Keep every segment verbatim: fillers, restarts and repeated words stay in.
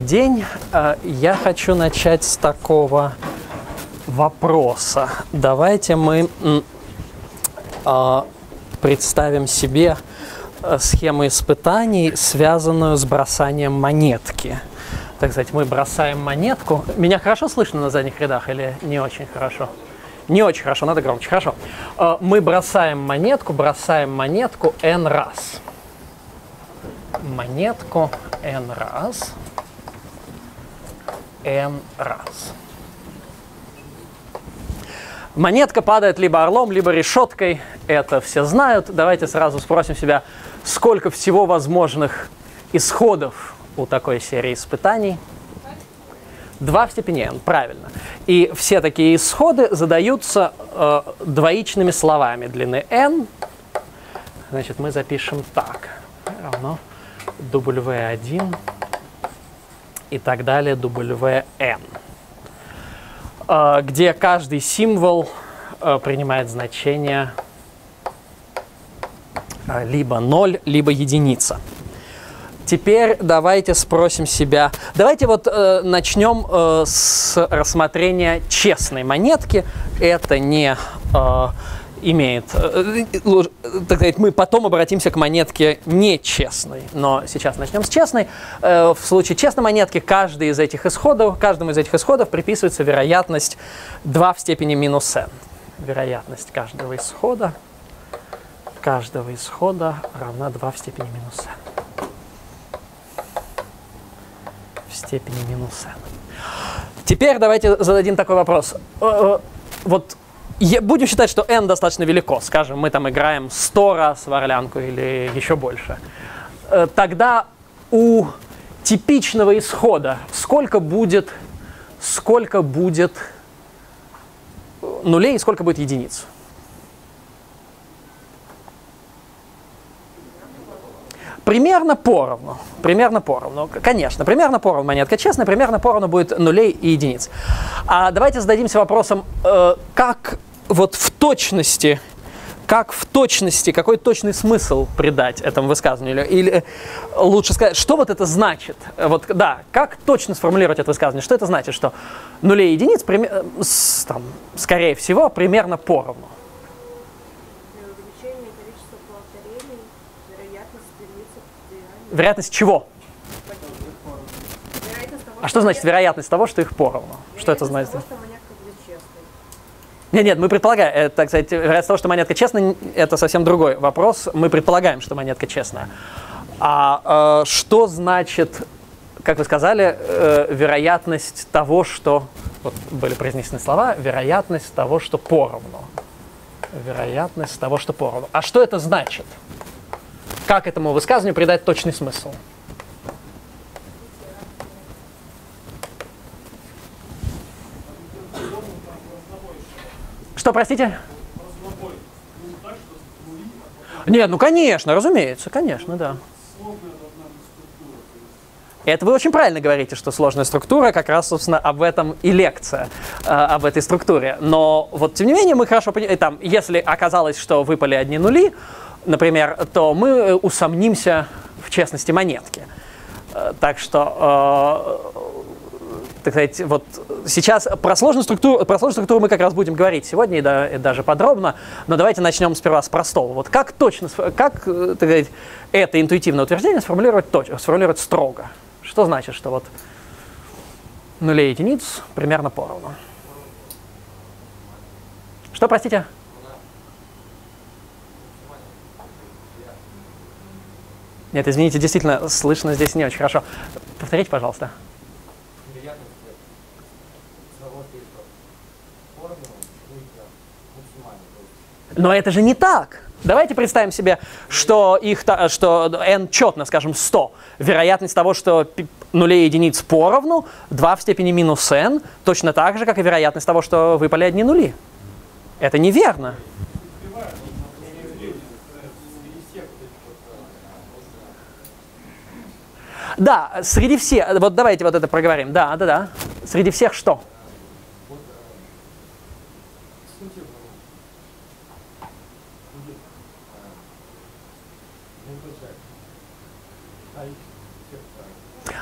день. Я хочу начать с такого вопроса. Давайте мы представим себе схему испытаний, связанную с бросанием монетки. Так сказать, мы бросаем монетку. Меня хорошо слышно на задних рядах или не очень хорошо? Не очень хорошо, надо громче. Хорошо. Мы бросаем монетку, бросаем монетку n раз. Монетку n раз. n раз. Монетка падает либо орлом, либо решеткой. Это все знают. Давайте сразу спросим себя, сколько всего возможных исходов у такой серии испытаний? два в степени n, правильно. И все такие исходы задаются э, двоичными словами длины n. Значит, мы запишем так. Равно дабл ю один и так далее дабл ю эн. Э, где каждый символ э, принимает значение э, либо ноль, либо единица. Теперь давайте спросим себя, давайте вот э, начнем э, с рассмотрения честной монетки. Это не э, имеет, э, так сказать, мы потом обратимся к монетке нечестной, но сейчас начнем с честной. Э, в случае честной монетки каждый из этих исходов, каждому из этих исходов приписывается вероятность два в степени минус n. Вероятность каждого исхода, каждого исхода равна два в степени минус n. Степени минус n. Теперь давайте зададим такой вопрос. Вот будем считать, что n достаточно велико. Скажем, мы там играем сто раз в орлянку или еще больше. Тогда у типичного исхода сколько будет, сколько будет нулей и сколько будет единиц? Примерно поровну. Примерно поровну. Конечно, примерно поровну монетка честная, примерно поровну будет нулей и единиц. А давайте зададимся вопросом, э, как вот в точности, как в точности, какой точный смысл придать этому высказыванию? Или лучше сказать, что вот это значит? Вот, да, как точно сформулировать это высказывание? Что это значит? Что нулей и единиц, там, скорее всего, примерно поровну. Вероятность чего? Вероятность того, а что значит вероятность того, что их поровну? Вероятность что это значит? Того, что монетка будет честной. Нет, нет, мы предполагаем, это, так сказать, вероятность того, что монетка честная, это совсем другой вопрос. Мы предполагаем, что монетка честная. А э, что значит, как вы сказали, э, вероятность того, что... Вот были произнесены слова, вероятность того, что поровну. Вероятность того, что поровну. А что это значит? Как этому высказыванию придать точный смысл? Что, простите? Нет, ну конечно, разумеется, конечно, да. Это вы очень правильно говорите, что сложная структура, как раз, собственно, об этом и лекция, э, об этой структуре. Но вот, тем не менее, мы хорошо понимаем, там, если оказалось, что выпали одни нули, например, то мы усомнимся в честности монетки. Так что, э, так сказать, вот сейчас про сложную структуру, про сложную структуру мы как раз будем говорить сегодня и, да, и даже подробно, но давайте начнем сперва с простого. Вот как точно, как, так сказать, это интуитивное утверждение сформулировать, точно, сформулировать строго? Что значит, что вот нулей и единиц примерно поровну? Что, простите? Нет, извините, действительно, слышно здесь не очень хорошо. Повторите, пожалуйста. Но это же не так. Давайте представим себе, что, их, что n четно, скажем, сто. Вероятность того, что нулей и единиц поровну, два в степени минус n, точно так же, как и вероятность того, что выпали одни нули. Это неверно. Да, среди всех, вот давайте вот это проговорим. Да, да, да. Среди всех что?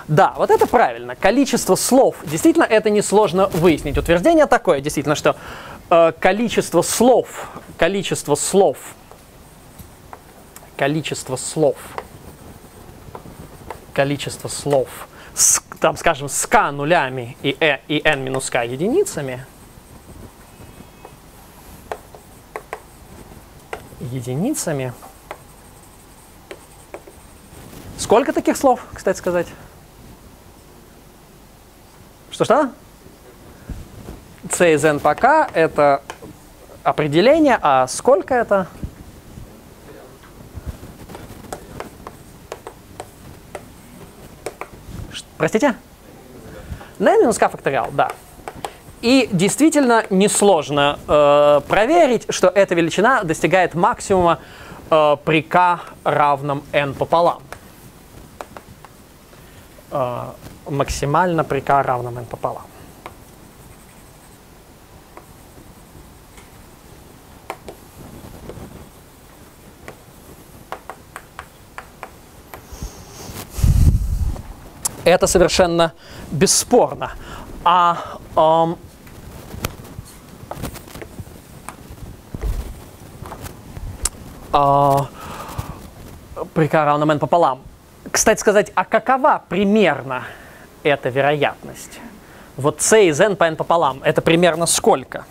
Да, вот это правильно. Количество слов. Действительно, это несложно выяснить. Утверждение такое, действительно, что э, количество слов, количество слов, количество слов, количество слов, с, там, скажем, с k нулями и, e, и n минус k единицами, единицами. Сколько таких слов, кстати сказать? Что-что? C из n по k это определение, а сколько это? Простите? n минус k факториал, да. И действительно несложно э, проверить, что эта величина достигает максимума э, при k равном n пополам. Э, максимально при k равном n пополам. Это совершенно бесспорно. А эм, э, при k равном n пополам. Кстати сказать, а какова примерно эта вероятность? Вот c из n по n пополам, это примерно сколько?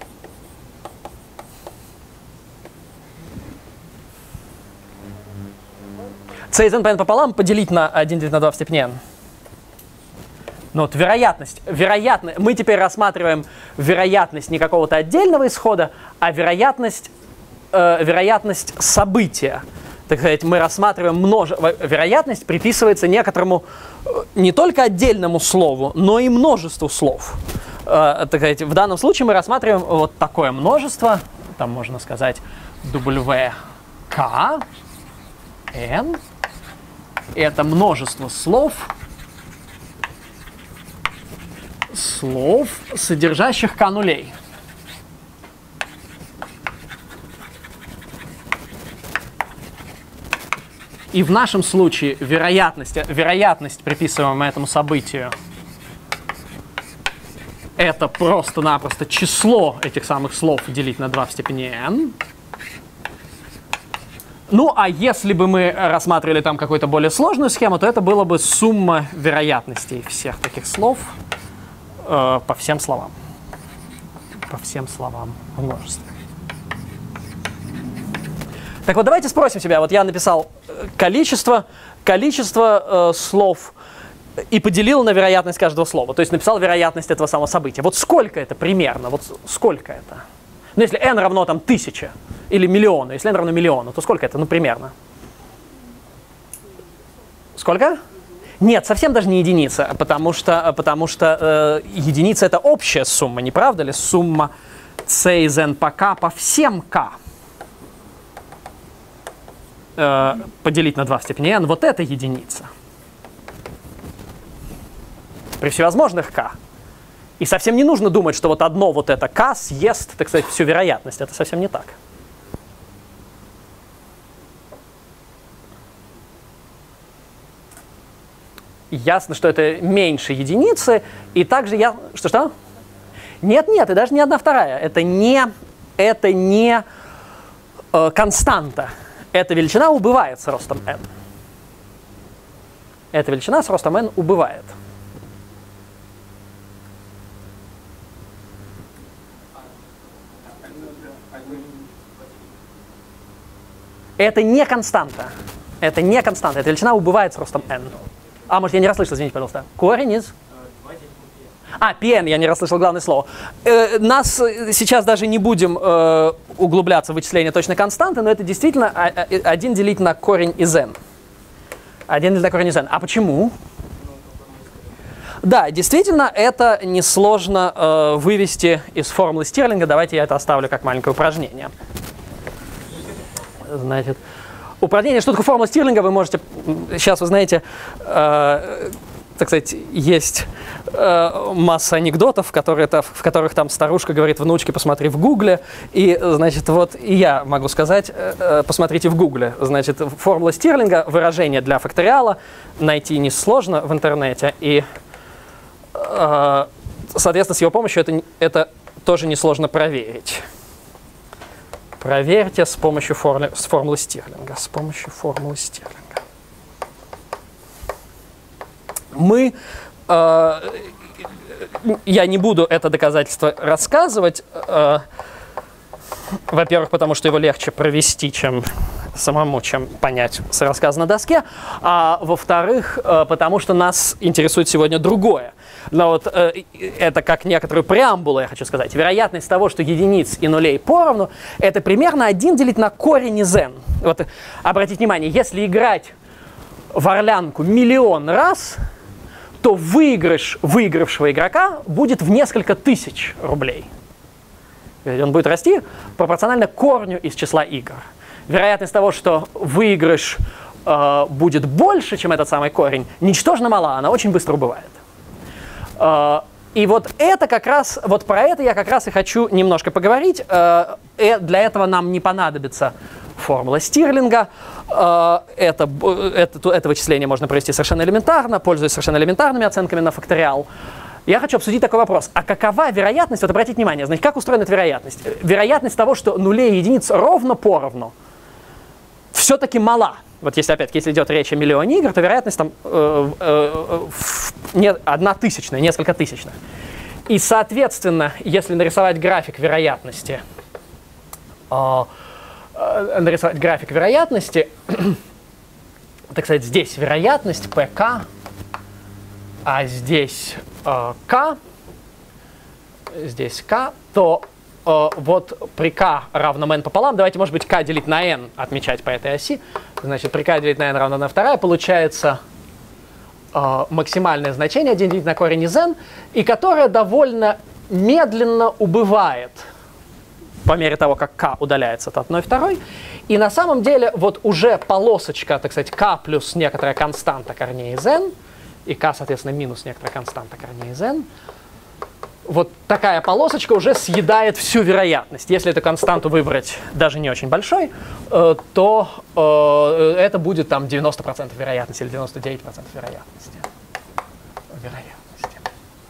c из n по n пополам поделить на один делить на два в степени n. Ну вот вероятность, вероятность, мы теперь рассматриваем вероятность не какого-то отдельного исхода, а вероятность, э, вероятность события. Так сказать, мы рассматриваем множество, вероятность приписывается некоторому э, не только отдельному слову, но и множеству слов. Э, так сказать, в данном случае мы рассматриваем вот такое множество, там можно сказать W K N, это множество слов, слов, содержащих k нулей. И в нашем случае вероятность, вероятность, приписываемая этому событию, это просто-напросто число этих самых слов делить на два в степени n. Ну, а если бы мы рассматривали там какую-то более сложную схему, то это было бы сумма вероятностей всех таких слов э, по всем словам. По всем словам в множестве. Так вот, давайте спросим себя. Вот я написал количество, количество э, слов и поделил на вероятность каждого слова. То есть написал вероятность этого самого события. Вот сколько это примерно? Вот сколько это? Ну, если n равно там тысяче или миллиону, если n равно миллиону, то сколько это, ну, примерно? Сколько? Нет, совсем даже не единица, потому что, потому что э, единица — это общая сумма, не правда ли? Сумма c из n по k по всем k э, поделить на два в степени n, вот это единица. При всевозможных k. И совсем не нужно думать, что вот одно вот это k съест, так сказать, всю вероятность. Это совсем не так. Ясно, что это меньше единицы, и также я... Что-что? Нет-нет, и даже не одна вторая. Это не, это не э, константа. Эта величина убывает с ростом n. Эта величина с ростом n убывает. Это не константа. Это не константа. Эта величина убывает с ростом n. А, может, я не расслышал, извините, пожалуйста. Корень из... А, pn, я не расслышал главное слово. Э, нас сейчас даже не будем э, углубляться в вычисление точной константы, но это действительно один делить на корень из n. один делить на корень из n. А почему? Да, действительно, это несложно э, вывести из формулы Стирлинга. Давайте я это оставлю как маленькое упражнение. Значит, упражнение, что такое формула Стирлинга, вы можете, сейчас вы знаете, э, так сказать, есть э, масса анекдотов, которые, в которых там старушка говорит внучке: посмотри в гугле. И, значит, вот и я могу сказать: э, посмотрите в гугле. Значит, формула Стирлинга, выражение для факториала, найти несложно в интернете. И, э, соответственно, с его помощью это, это тоже несложно проверить. Проверьте с помощью формулы, с формулы Стирлинга. С помощью формулы Стирлинга. Мы, э, я не буду это доказательство рассказывать, э, во-первых, потому что его легче провести, чем самому, чем понять с рассказа на доске, а во-вторых, э, потому что нас интересует сегодня другое. Но вот э, это как некоторую преамбулу, я хочу сказать. Вероятность того, что единиц и нулей поровну, это примерно один делить на корень из n. Вот обратите внимание, если играть в орлянку миллион раз, то выигрыш выигравшего игрока будет в несколько тысяч рублей. Он будет расти пропорционально корню из числа игр. Вероятность того, что выигрыш э, будет больше, чем этот самый корень, ничтожно мала, она очень быстро убывает. Э, и вот это как раз, вот про это я как раз и хочу немножко поговорить. Э, э, для этого нам не понадобится формула Стирлинга. Это, это, это вычисление можно провести совершенно элементарно, пользуясь совершенно элементарными оценками на факториал. Я хочу обсудить такой вопрос. А какова вероятность, вот обратите внимание, значит, как устроена эта вероятность? Вероятность того, что нулей и единиц ровно поровну, все-таки мала. Вот если, опять-таки, если идет речь о миллионе игр, то вероятность там э, э, не, одна тысячная, несколько тысячных. И, соответственно, если нарисовать график вероятности, э, нарисовать график вероятности, так сказать, здесь вероятность pk, а здесь э, k, здесь k, то э, вот при k равном n пополам, давайте, может быть, k делить на n отмечать по этой оси, значит, при k делить на n равно на вторая, получается э, максимальное значение один делить на корень из n, и которое довольно медленно убывает по мере того, как k удаляется от одной второй. И на самом деле вот уже полосочка, так сказать, k плюс некоторая константа корней из n, и k, соответственно, минус некоторая константа корней из n, вот такая полосочка уже съедает всю вероятность. Если эту константу выбрать даже не очень большой, э, то э, это будет там девяносто процентов вероятности или девяносто девять процентов вероятности. вероятности.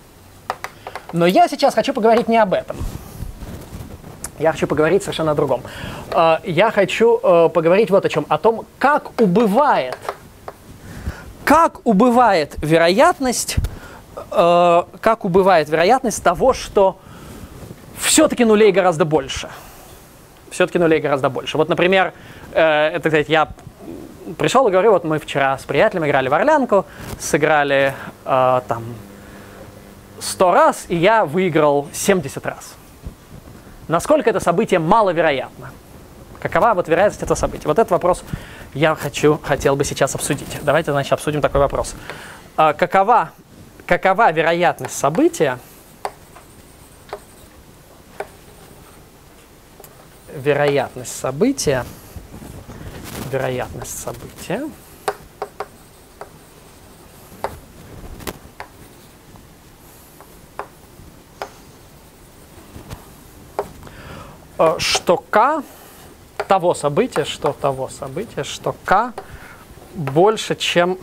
Но я сейчас хочу поговорить не об этом. Я хочу поговорить совершенно о другом. Я хочу поговорить вот о чем. О том, как убывает, как убывает вероятность, как убывает вероятность того, что все-таки нулей гораздо больше. Все-таки нулей гораздо больше. Вот, например, это, сказать, я пришел и говорю, вот мы вчера с приятелем играли в орлянку, сыграли там сто раз, и я выиграл семьдесят раз. Насколько это событие маловероятно? Какова вот вероятность этого события? Вот этот вопрос я хочу, хотел бы сейчас обсудить. Давайте, значит, обсудим такой вопрос. А, какова, какова вероятность события, вероятность события, вероятность события, что k того события, что того события, что k больше, чем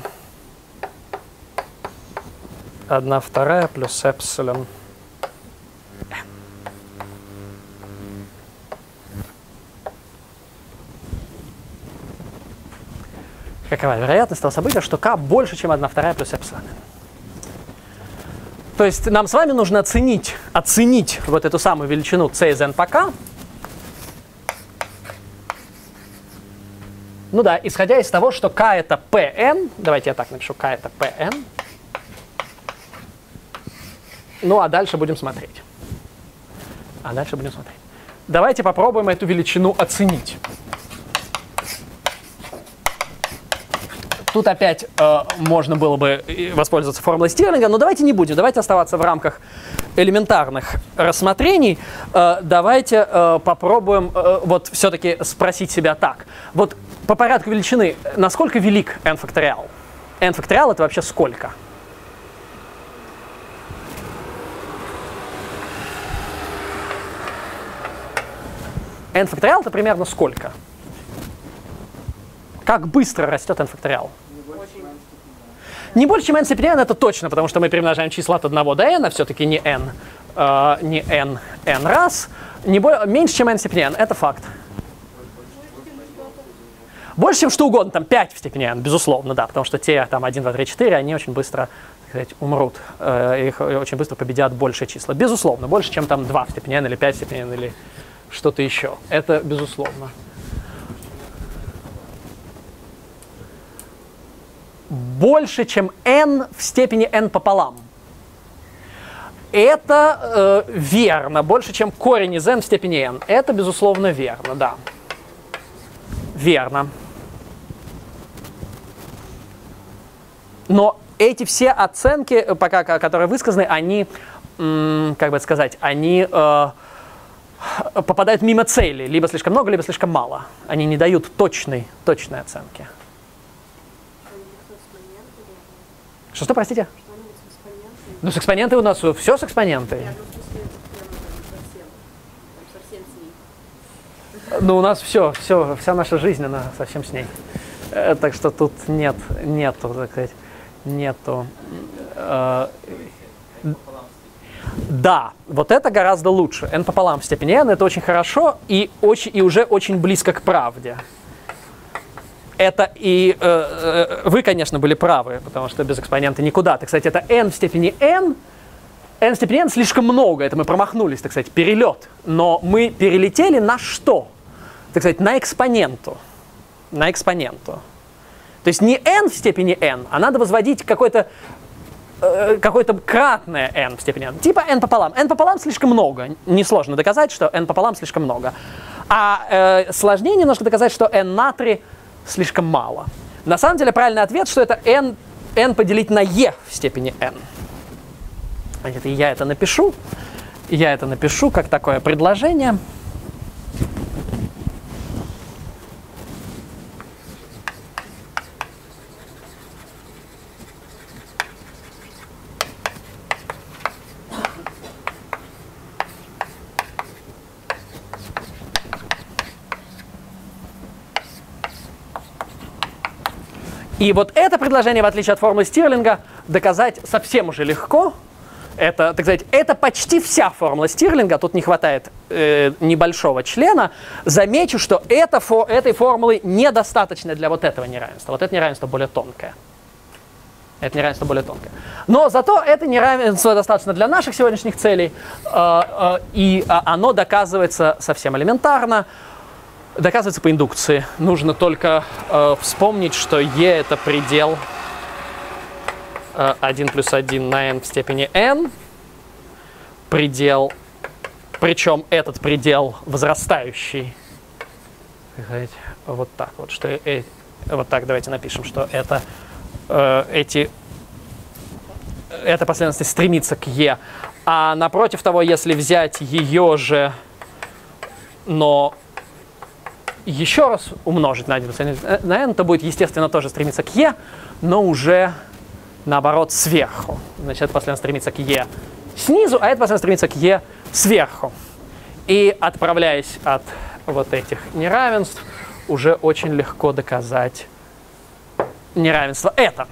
одна вторая плюс эпсилон n. Какова вероятность того события, что k больше, чем одна вторая плюс эпсилон n? То есть нам с вами нужно оценить, оценить вот эту самую величину c из n по k. Ну да, исходя из того, что k это pn, давайте я так напишу, k это pn. Ну а дальше будем смотреть. А дальше будем смотреть. Давайте попробуем эту величину оценить. Тут опять э, можно было бы воспользоваться формулой Стирлинга, но давайте не будем. Давайте оставаться в рамках элементарных рассмотрений. Э, давайте э, попробуем э, вот все-таки спросить себя так. Вот по порядку величины, насколько велик n факториал? n факториал это вообще сколько? n факториал это примерно сколько? Как быстро растет n факториал? Не больше, чем n в степени n, это точно, потому что мы перемножаем числа от одного до n, а все-таки не n, э, не n, n раз. Не бо... Меньше, чем n в степени n, это факт. Больше, чем что угодно, там пять в степени n, безусловно, да, потому что те там один, два, три, четыре, они очень быстро, так сказать, умрут, э, их очень быстро победят большие числа. Безусловно, больше, чем там два в степени n или пять в степени n или что-то еще. Это безусловно. Больше, чем n в степени n пополам. Это э, верно. Больше, чем корень из n в степени n. Это, безусловно, верно, да. Верно. Но эти все оценки, пока, которые высказаны, они, как бы сказать, они э, попадают мимо цели. Либо слишком много, либо слишком мало. Они не дают точной, точной оценки. Что-что, простите? Ну, с экспонентой у нас все с экспонентой. Ну, у нас все, все, вся наша жизнь, она совсем с ней. Э, так что тут нет, нету, так сказать, нету. Э, да, вот это гораздо лучше. n пополам в степени n, это очень хорошо и, очень, и уже очень близко к правде. Это и э, вы, конечно, были правы, потому что без экспонента никуда. Так сказать, это n в степени n. n в степени n слишком много, это мы промахнулись, так сказать, перелет. Но мы перелетели на что? Так сказать, на экспоненту. На экспоненту. То есть не n в степени n, а надо возводить какое-то э, какое-то кратное n в степени n. Типа n пополам. n пополам слишком много. Несложно доказать, что n пополам слишком много. А э, сложнее немножко доказать, что n на три слишком мало. На самом деле правильный ответ, что это n, n поделить на e в степени n. Значит, я это напишу. Я это напишу как такое предложение. И вот это предложение, в отличие от формулы Стирлинга, доказать совсем уже легко. Это, так сказать, это почти вся формула Стирлинга, тут не хватает э, небольшого члена. Замечу, что это, фо, этой формулы недостаточно для вот этого неравенства. Вот это неравенство более тонкое. Это неравенство более тонкое. Но зато это неравенство достаточно для наших сегодняшних целей, э, э, и э, оно доказывается совсем элементарно. Доказывается по индукции. Нужно только э, вспомнить, что e это предел э, один плюс один на n в степени n. Предел, причем этот предел возрастающий. Вот так вот. Что, э, вот так давайте напишем, что это, э, эти, эта последовательность стремится к e. А напротив того, если взять ее же, но еще раз умножить на один на n, то будет, естественно, тоже стремиться к e, но уже, наоборот, сверху. Значит, это последовательность стремится к e снизу, а это последовательность стремится к e сверху. И отправляясь от вот этих неравенств, уже очень легко доказать неравенство это.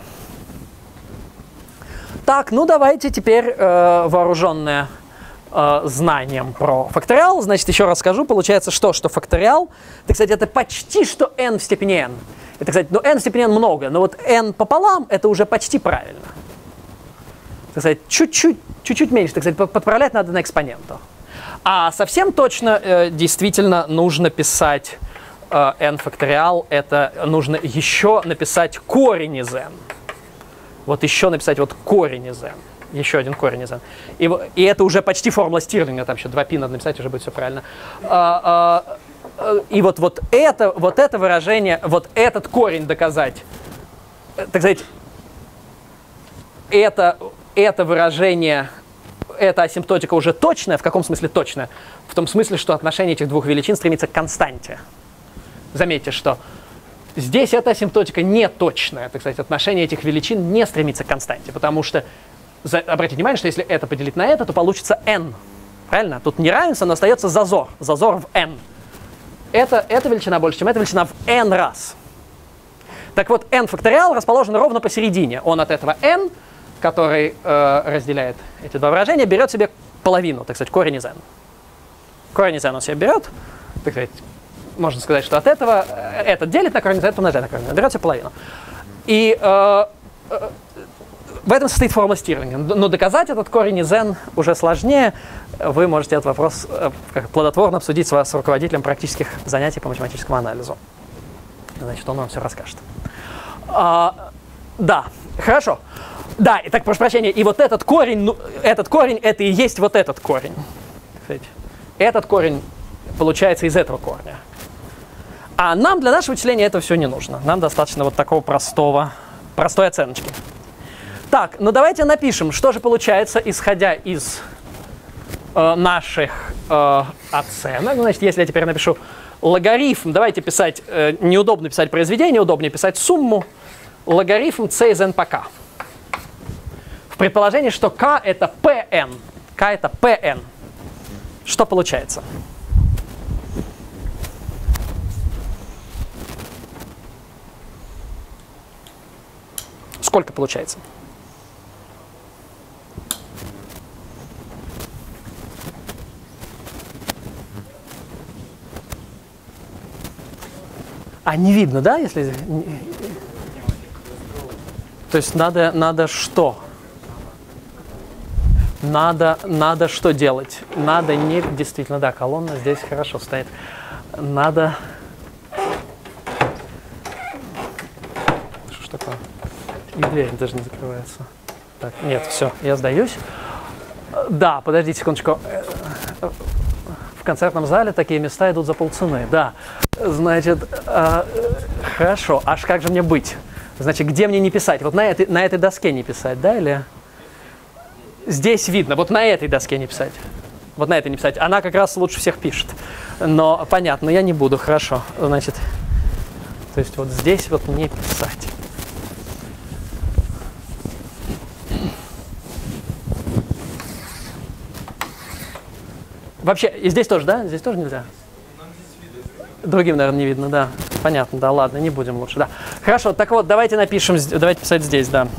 Так, ну давайте теперь э, вооруженное знанием про факториал. Значит, еще раз скажу, получается что? Что факториал, так сказать, это почти что n в степени n. Это, кстати, ну n в степени n много, но вот n пополам это уже почти правильно. Так сказать, чуть-чуть, чуть-чуть меньше, так сказать, подправлять надо на экспоненту. А совсем точно э, действительно нужно писать э, n факториал, это нужно еще написать корень из n. Вот еще написать вот корень из n. Еще один корень из n. И, и это уже почти формула Стирлинга, там еще два пи надо написать, уже будет все правильно. А, а, и вот, вот, это, вот это выражение, вот этот корень доказать, так сказать, это, это выражение, эта асимптотика уже точная. В каком смысле точная? В том смысле, что отношение этих двух величин стремится к константе. Заметьте, что здесь эта асимптотика не точная, так сказать, отношение этих величин не стремится к константе, потому что За, обратите внимание, что если это поделить на это, то получится n. Правильно? Тут неравенство, но остается зазор. Зазор в n. это, эта величина больше, чем эта величина в n раз. Так вот, n факториал расположен ровно посередине. Он от этого n, который э, разделяет эти два выражения, берет себе половину, так сказать, корень из n. Корень из n он себе берет, так сказать, можно сказать, что от этого этот делит на корень из n, это умножает на корень из n, берет себе половину. И э, э, в этом состоит формула Стирлинга. Но доказать этот корень из n уже сложнее. Вы можете этот вопрос э, плодотворно обсудить с, с руководителем практических занятий по математическому анализу. Значит, он вам все расскажет. А, да, хорошо. Да, и так, прошу прощения, и вот этот корень, ну, этот корень, это и есть вот этот корень. Этот корень получается из этого корня. А нам для нашего вычисления этого все не нужно. Нам достаточно вот такого простого, простой оценочки. Так, ну давайте напишем, что же получается, исходя из э, наших э, оценок. Значит, если я теперь напишу логарифм, давайте писать, э, неудобно писать произведение, удобнее писать сумму. Логарифм c из n по k. В предположении, что k это pn. K это pn. Что получается? Сколько получается? А не видно, да, если... То есть надо, надо что? Надо, надо что делать? Надо не... Действительно, да, колонна здесь хорошо стоит. Надо... Что ж такое? И дверь даже не закрывается. Так, нет, все, я сдаюсь. Да, подождите секундочку. В концертном зале такие места идут за полцены. Да, значит, э, хорошо. Аж как же мне быть? Значит, где мне не писать? Вот на этой, на этой доске не писать, да, или... Здесь видно, вот на этой доске не писать. Вот на этой не писать. Она как раз лучше всех пишет. Но понятно, я не буду, хорошо. Значит, то есть вот здесь вот не писать. Вообще, и здесь тоже, да? Здесь тоже нельзя? Другим, наверное, не видно, да. Понятно, да, ладно, не будем лучше, да. Хорошо, так вот, давайте напишем, давайте писать здесь, да.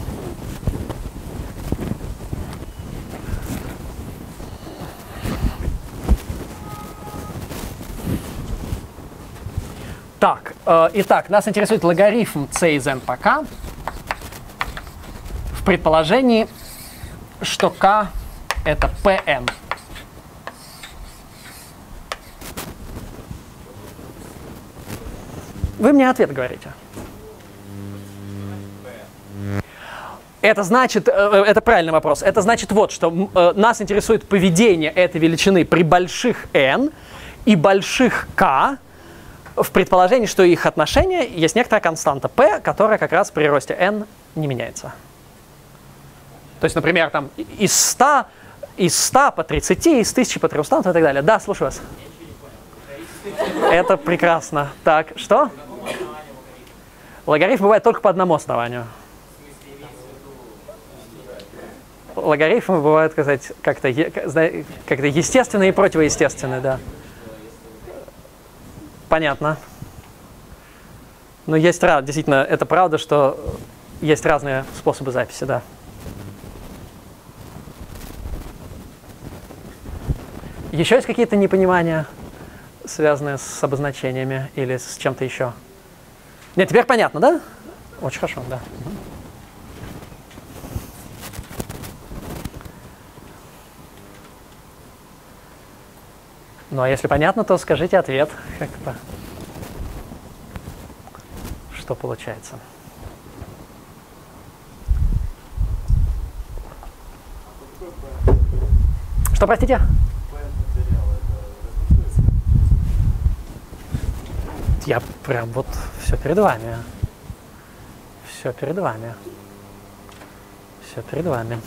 Так, э, итак, нас интересует логарифм c из n по k в предположении, что k это pn. Вы мне ответ говорите. Это значит, э, это правильный вопрос, это значит вот, что э, нас интересует поведение этой величины при больших n и больших k, в предположении, что их отношение есть некоторая константа p, которая как раз при росте n не меняется. То есть, например, там из ста, из ста по тридцати, из тысячи по трёхстам и так далее. Да, слушаю вас. Это прекрасно. Так, что? Логарифм бывает только по одному основанию. Логарифмы бывают, сказать, как-то как-то естественные и противоестественные, да. Понятно. Но есть, действительно, это правда, что есть разные способы записи, да. Еще есть какие-то непонимания, связанные с обозначениями или с чем-то еще? Нет, теперь понятно, да? Очень хорошо, да. Ну, а если понятно, то скажите ответ. Как-то. Что получается? Что, простите? Я прям вот все перед вами. Все перед вами. Все перед вами.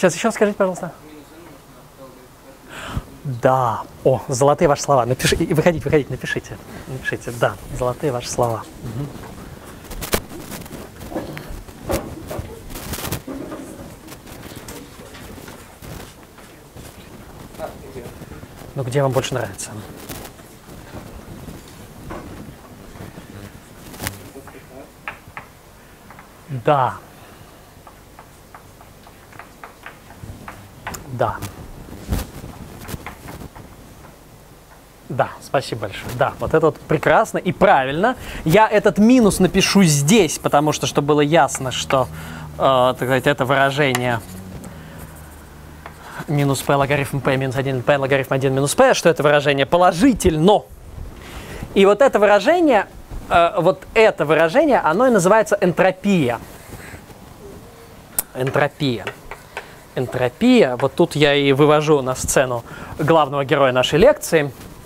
Сейчас еще скажите, пожалуйста. Да. О, золотые ваши слова. Напиши, выходите, выходите, напишите. Напишите. Да, золотые ваши слова. Угу. Ну, где вам больше нравится? Да. Да. Да, спасибо большое. Да, вот это вот прекрасно и правильно. Я этот минус напишу здесь, потому что, чтобы было ясно, что э, так сказать, это выражение минус p логарифм p минус один p логарифм один минус p, что это выражение положительно. И вот это выражение, э, вот это выражение, оно и называется энтропия. Энтропия. Энтропия. Вот тут я и вывожу на сцену главного героя нашей лекции.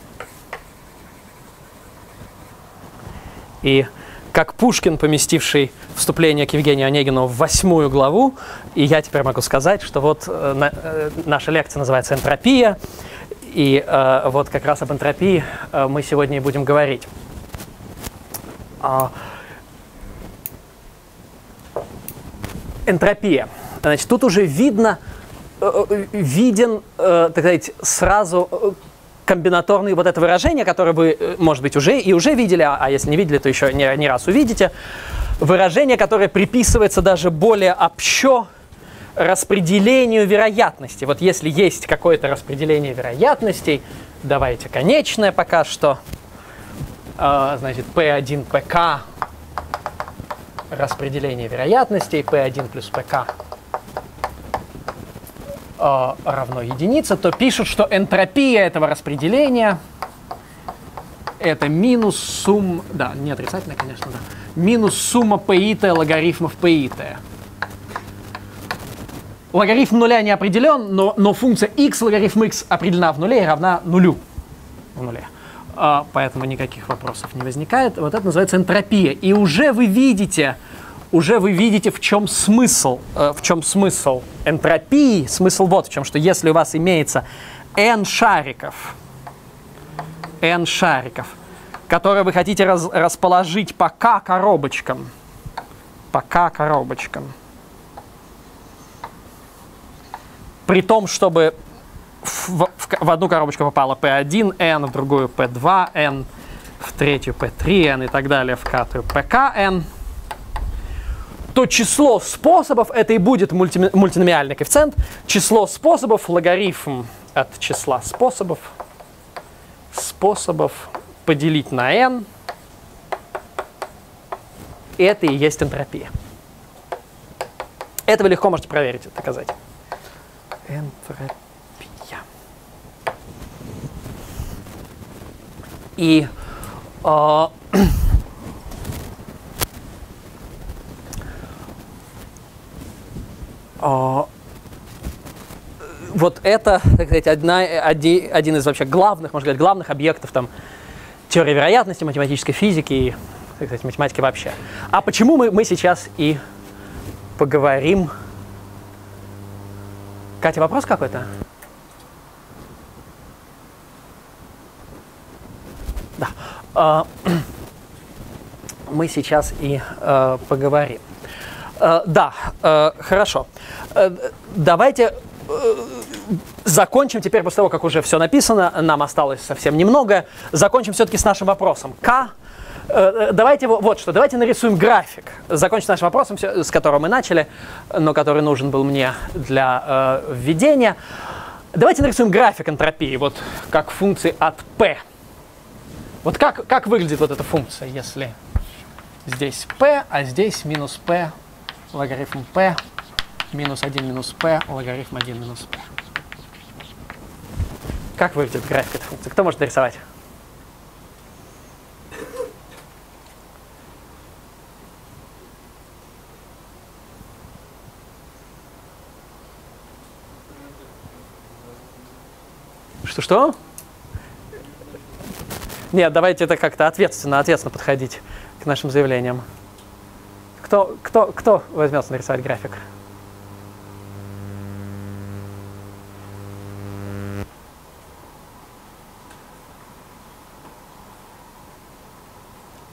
И как Пушкин, поместивший вступление к Евгению Онегину в восьмую главу, и я теперь могу сказать, что вот э, на, э, наша лекция называется «Энтропия», и э, вот как раз об энтропии э, мы сегодня и будем говорить. А, энтропия. Значит, тут уже видно, э, виден, э, так сказать, сразу... Э, комбинаторные вот это выражение, которое вы, может быть, уже и уже видели, а, а если не видели, то еще не, не раз увидите. Выражение, которое приписывается даже более общо распределению вероятности. Вот если есть какое-то распределение вероятностей, давайте конечное пока что, э, значит, пэ один пэ ка распределение вероятностей, пэ один плюс пэ ка равно единице, то пишут, что энтропия этого распределения это минус сумма, да, не отрицательно, конечно, да, минус сумма пи-т логарифмов пи-т. Логарифм нуля не определен, но, но функция x логарифм x определена в нуле и равна нулю в нуле. А, поэтому никаких вопросов не возникает. Вот это называется энтропия. И уже вы видите, уже вы видите, в чем смысл, э, в чем смысл энтропии. Смысл вот в чем, что если у вас имеется n шариков, n шариков, которые вы хотите раз, расположить по k коробочкам, по k коробочкам, при том, чтобы в, в, в одну коробочку попало пэ один эн, в другую пэ два эн, в третью пэ три эн и так далее, в пятую пэ ка эн, то число способов, это и будет мульти, мультиномиальный коэффициент, число способов, логарифм от числа способов, способов поделить на n, это и есть энтропия. Это вы легко можете проверить, доказать. Энтропия. И э, э, вот это, так сказать, одна, один, один из вообще главных, можно сказать, главных объектов там, теории вероятности, математической физики и, так сказать, математики вообще. А почему мы, мы сейчас и поговорим? Катя, вопрос какой-то? Да. Uh, мы сейчас и uh, поговорим. Uh, да, uh, хорошо. Uh, давайте uh, закончим теперь, после того, как уже все написано, нам осталось совсем немного, закончим все-таки с нашим вопросом. К. Uh, давайте вот что, давайте нарисуем график. Закончим с нашим вопросом, с которого мы начали, но который нужен был мне для uh, введения. Давайте нарисуем график энтропии, вот как функции от P. Вот как, как выглядит вот эта функция, если здесь p, а здесь минус p, логарифм p, минус один минус p, логарифм один минус p. Как выглядит график этой функции? Кто может нарисовать? Что-что? Нет, давайте это как-то ответственно, ответственно подходить к нашим заявлениям. Кто, кто, кто возьмется нарисовать график?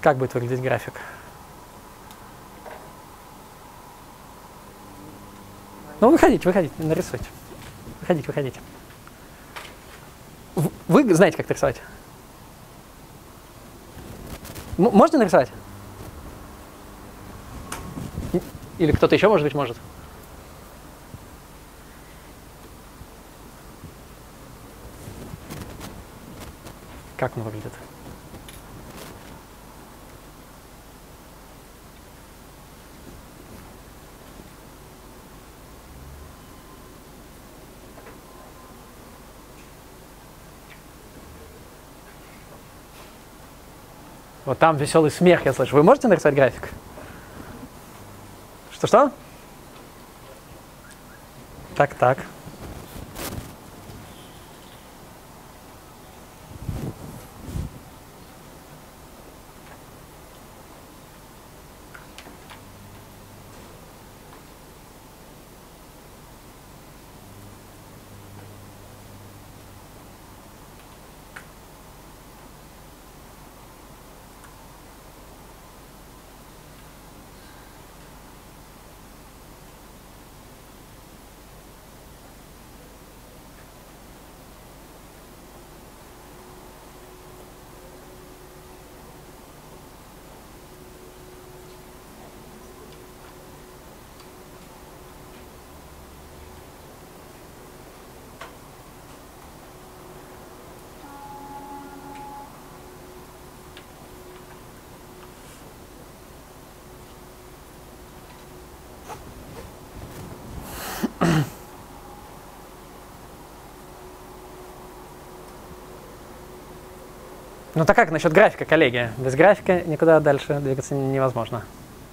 Как будет выглядеть график? Ну, выходите, выходите, нарисуйте. Выходите, выходите. Вы знаете, как нарисовать? М- можете нарисовать? Или кто-то еще, может быть, может? Как он выглядит? Вот там веселый смех, я слышу. Вы можете нарисовать график? Что-что? Так, так. Ну так как насчет графика, коллеги? Без графика никуда дальше двигаться невозможно.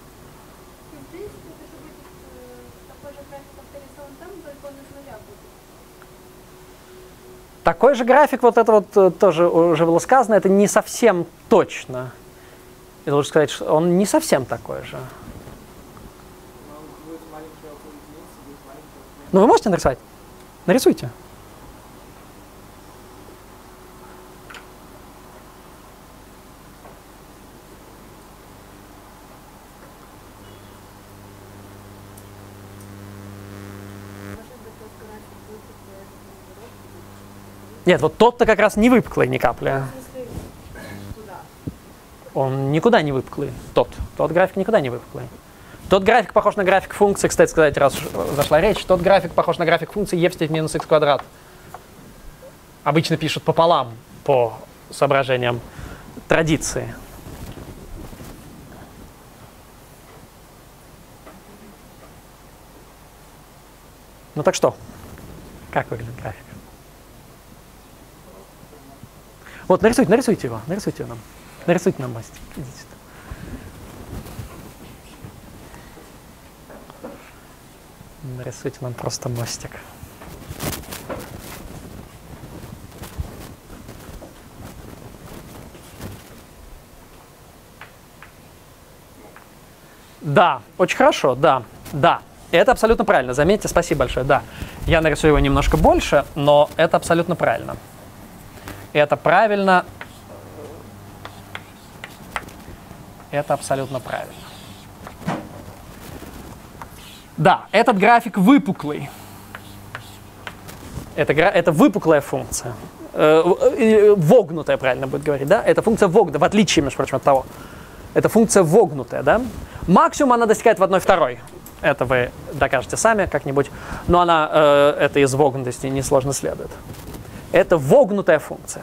Такой же график, вот это вот тоже уже было сказано, это не совсем точно. Я должен сказать, что он не совсем такой же. Ну вы можете нарисовать? Нарисуйте. Нет, вот тот-то как раз не выпуклый ни капли. Он никуда не выпуклый. Тот. Тот график никуда не выпуклый. Тот график похож на график функции, кстати сказать, раз зашла речь, тот график похож на график функции e в степени минус x квадрат. Обычно пишут пополам по соображениям традиции. Ну так что? Как выглядит график? Вот, нарисуйте, нарисуйте его, нарисуйте его нам. Нарисуйте нам мостик. Идите сюда. Нарисуйте нам просто мостик. Да, очень хорошо, да, да. Это абсолютно правильно. Заметьте, спасибо большое, да. Я нарисую его немножко больше, но это абсолютно правильно. Это правильно. Это абсолютно правильно. Да, этот график выпуклый. Это, это выпуклая функция. Э, вогнутая, правильно будет говорить, да? Это функция вогнутая, в отличие, между прочим, от того. Это функция вогнутая, да? Максимум она достигает в одной второй. Это вы докажете сами как-нибудь. Но она, э, это из вогнутости несложно следует. Это вогнутая функция.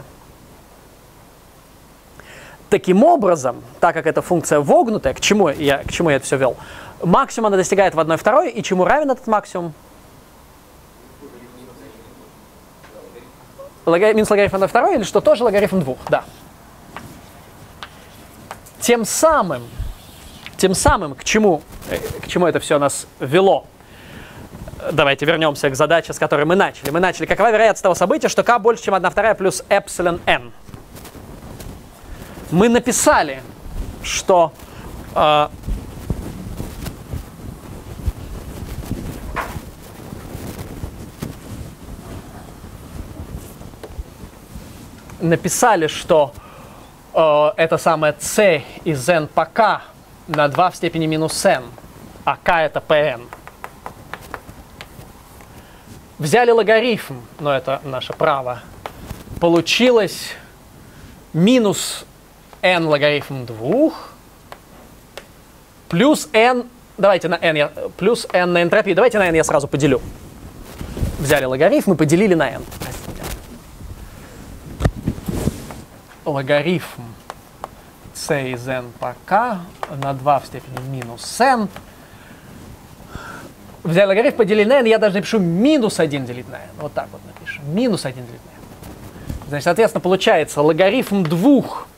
Таким образом, так как эта функция вогнутая, к чему я, к чему я это все вел, максимум она достигает в одной второй, и чему равен этот максимум? Логар... Минус логарифм одной второй, или что тоже логарифм двух, да. Тем самым, тем самым, к чему, к чему это все нас вело, давайте вернемся к задаче, с которой мы начали. Мы начали, какова вероятность того события, что k больше, чем одна вторая плюс эпсилон n. Мы написали, что э, написали, что э, это самое c из n по k на два в степени минус n, а k это pn. Взяли логарифм, но это наше право. Получилось минус n логарифм двух плюс n, давайте на n, я, плюс n на энтропию. Давайте на n я сразу поделю. Взяли логарифм и поделили на n. Логарифм c из n по k на два в степени минус n. Взяли логарифм, поделили на n, я даже напишу минус один делить на n. Вот так вот напишем. Минус один делить на n. Значит, соответственно, получается логарифм двух,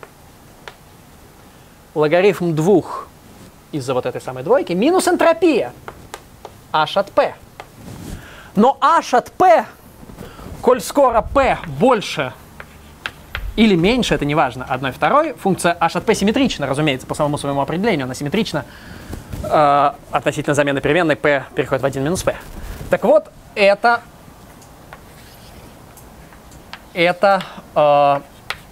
логарифм двух из-за вот этой самой двойки минус энтропия h от p. Но h от p, коль скоро p больше или меньше, это не важно, одной второй, функция h от p симметрична, разумеется, по самому своему определению, она симметрична э, относительно замены переменной p переходит в один минус p. Так вот, это, это э,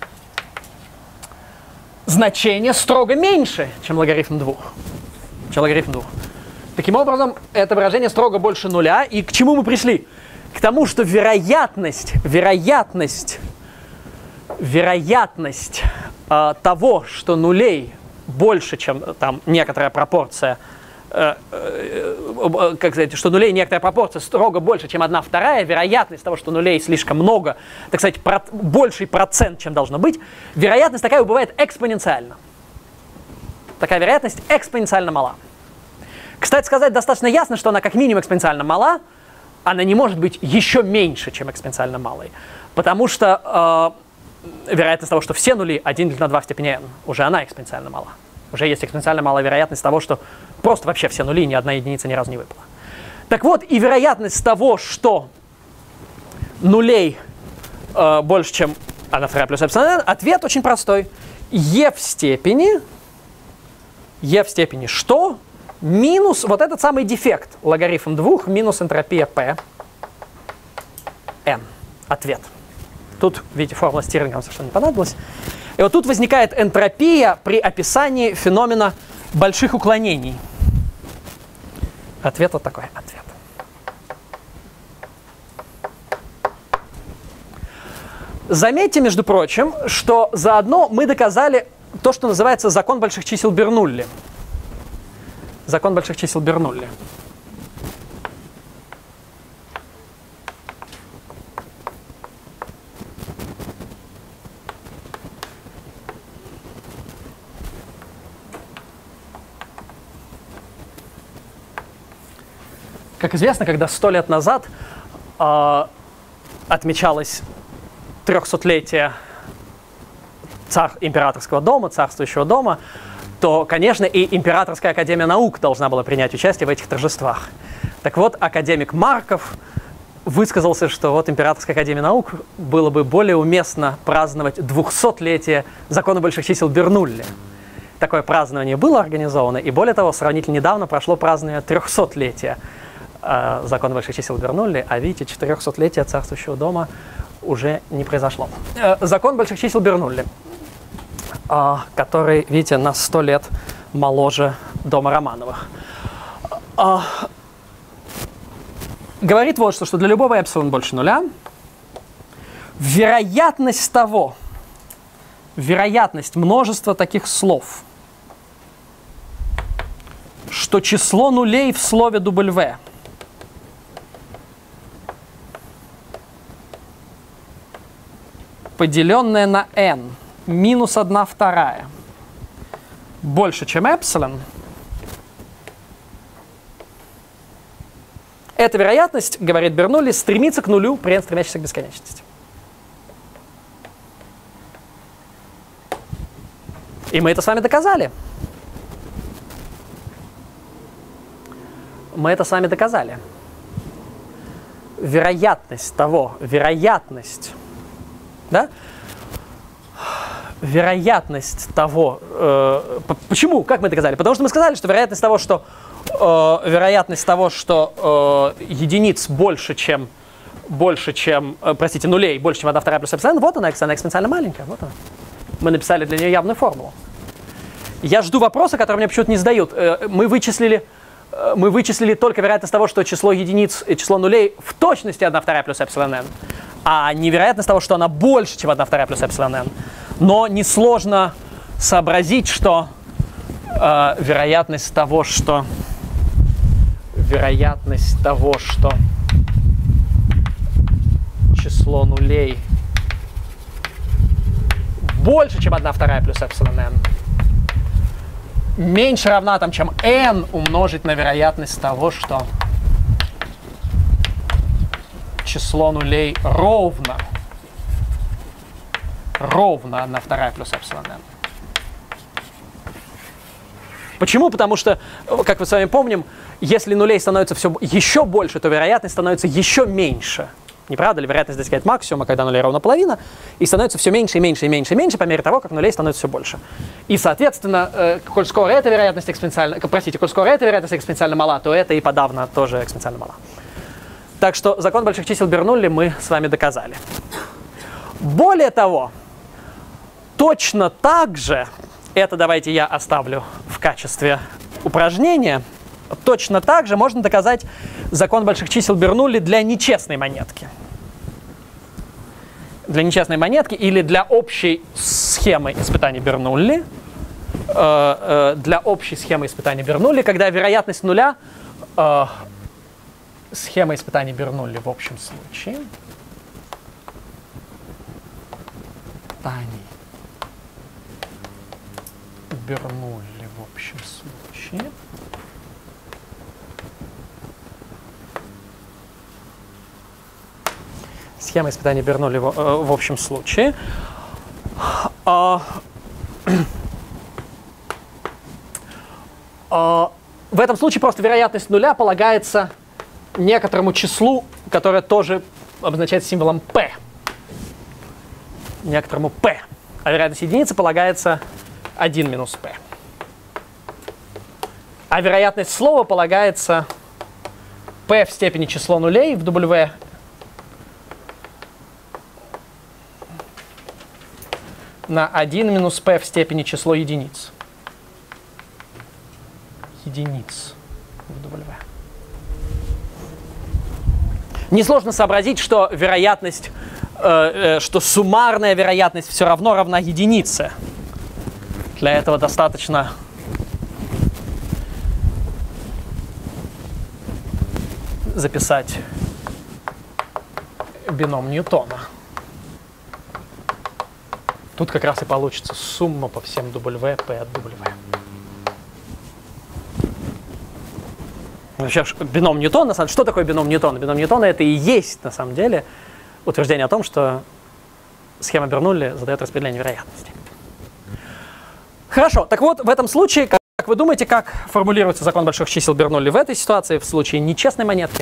значение строго меньше, чем логарифм двух. Чем логарифм двух. Таким образом, это выражение строго больше нуля. И к чему мы пришли? К тому, что вероятность, вероятность, вероятность э, того, что нулей больше, чем там некоторая пропорция, э, э, как сказать, что нулей некоторая пропорция строго больше, чем одна вторая, вероятность того, что нулей слишком много, так сказать, про, больший процент, чем должно быть, вероятность такая бывает экспоненциально. Такая вероятность экспоненциально мала. Кстати сказать, достаточно ясно, что она как минимум экспоненциально мала, она не может быть еще меньше, чем экспоненциально малой. Потому что э, вероятность того, что все нули один делить на два в степени n, уже она экспоненциально мала. Уже есть экспоненциально малая вероятность того, что просто вообще все нули, ни одна единица ни разу не выпала. Так вот, и вероятность того, что нулей э, больше, чем одна вторая плюс эпсилон n, ответ очень простой. e в степени, e в степени что? Минус вот этот самый дефект, логарифм двух минус энтропия p n. Ответ. Тут, видите, формула Стирлинга совершенно не понадобилась. И вот тут возникает энтропия при описании феномена больших уклонений. Ответ вот такой. Ответ. Заметьте, между прочим, что заодно мы доказали то, что называется закон больших чисел Бернулли. Закон больших чисел Бернулли. Как известно, когда сто лет назад э, отмечалось трехсотлетие цар императорского дома, царствующего дома, то, конечно, и Императорская академия наук должна была принять участие в этих торжествах. Так вот, академик Марков высказался, что вот Императорская академия наук было бы более уместно праздновать двухсотлетие закона больших чисел Бернулли. Такое празднование было организовано, и более того, сравнительно недавно прошло празднование трехсотлетия э, закона больших чисел Бернулли, а видите, четырехсотлетия царствующего дома уже не произошло. Э, закон больших чисел Бернулли, Uh, который, видите, на сто лет моложе дома Романовых. Uh, говорит вот что, что для любого эпсилон больше нуля вероятность того, вероятность множества таких слов, что число нулей в слове W поделенное на n минус одна вторая больше, чем эпсилон, эта вероятность, говорит Бернулли, стремится к нулю при n, стремящейся к бесконечности. И мы это с вами доказали. Мы это с вами доказали. Вероятность того, вероятность, да? Вероятность того, э, почему, как мы доказали? Потому что мы сказали, что вероятность того, что э, вероятность того, что э, единиц больше, чем больше, чем, э, простите, нулей больше, чем одна вторая плюс эпсилон, вот она, она экспоненциально маленькая, вот она. Мы написали для нее явную формулу. Я жду вопроса, который мне почему-то не задают. Мы вычислили, мы вычислили только вероятность того, что число единиц и число нулей в точности одна вторая плюс эпсилон n, а не вероятность того, что она больше, чем одна вторая плюс эпсилон n. Но несложно сообразить, что э, вероятность того, что вероятность того, что число нулей больше, чем одна вторая плюс эпсилон n, меньше равна, там, чем n умножить на вероятность того, что число нулей ровно, ровно одна вторая плюс эпсилон n. Почему? Потому что, как мы с вами помним, если нулей становится все еще больше, то вероятность становится еще меньше. Не правда ли? Вероятность достигает максимума, когда нулей ровно половина, и становится все меньше и меньше и меньше и меньше по мере того, как нулей становится все больше. И, соответственно, э, коль скоро эта вероятность экспоненциально, простите, коль скоро эта вероятность экспоненциально мала, то это и подавно тоже экспоненциально мала. Так что закон больших чисел Бернулли мы с вами доказали. Более того, точно так же, это давайте я оставлю в качестве упражнения, точно так же можно доказать закон больших чисел Бернулли для нечестной монетки. Для нечестной монетки или для общей схемы испытаний Бернулли. Э, э, для общей схемы испытаний Бернулли, когда вероятность нуля, э, схема испытаний Бернулли в общем случае, испытаний Бернулли в общем случае, схема испытаний Бернулли в, э, в общем случае. А, а, в этом случае просто вероятность нуля полагается некоторому числу, которое тоже обозначается символом p. Некоторому p. А вероятность единицы полагается один минус p. А вероятность слова полагается p в степени число нулей в W на один минус p в степени число единиц. Единиц в W. Несложно сообразить, что вероятность, э, э, что суммарная вероятность все равно равна единице. Для этого достаточно записать бином Ньютона. Тут как раз и получится сумма по всем W, P от W. Вообще, бином Ньютона, что такое бином Ньютона? Бином Ньютона — это и есть, на самом деле, утверждение о том, что схема Бернулли задает распределение вероятностей. Хорошо, так вот, в этом случае, как вы думаете, как формулируется закон больших чисел Бернулли в этой ситуации, в случае нечестной монетки?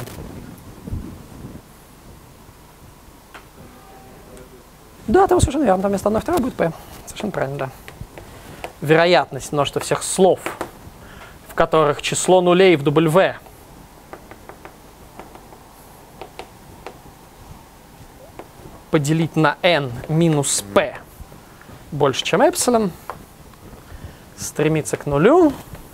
Да, это совершенно верно. Там вместо одной второй будет P. Совершенно правильно, да. Вероятность множества всех слов, в которых число нулей в W поделить на n минус p больше, чем эпсилон, стремится к нулю.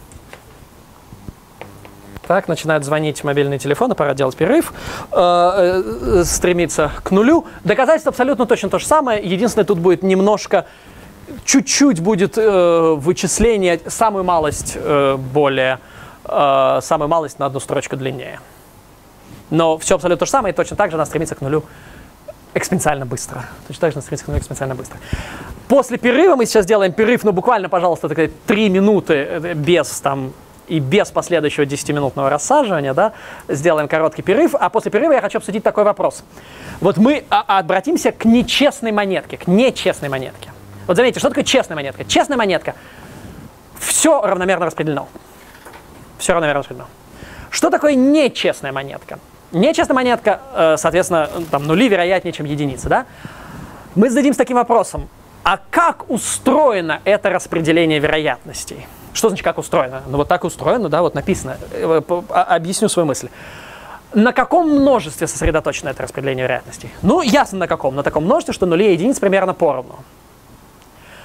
Так, начинают звонить мобильные телефоны, пора делать перерыв. Э, э, стремится к нулю. Доказательство абсолютно точно то же самое. Единственное, тут будет немножко, чуть-чуть будет э, вычисление, самую малость э, более, э, самую малость на одну строчку длиннее. Но все абсолютно то же самое, и точно так же она стремится к нулю экспоненциально быстро. Точно так же она стремится к нулю экспоненциально быстро. После перерыва мы сейчас сделаем перерыв, ну буквально, пожалуйста, три минуты без там и без последующего десятиминутного рассаживания, да, сделаем короткий перерыв. А после перерыва я хочу обсудить такой вопрос. Вот мы обратимся к нечестной монетке, к нечестной монетке. Вот заметьте, что такое честная монетка? Честная монетка. Все равномерно распределено. Все равномерно распределено. Что такое нечестная монетка? Нечестная монетка, соответственно, там нули вероятнее, чем единицы, да? Мы зададимся таким вопросом. А как устроено это распределение вероятностей? Что значит, как устроено? Ну, вот так устроено, да, вот написано. Объясню свою мысль. На каком множестве сосредоточено это распределение вероятностей? Ну, ясно на каком. На таком множестве, что нули и единиц примерно поровну.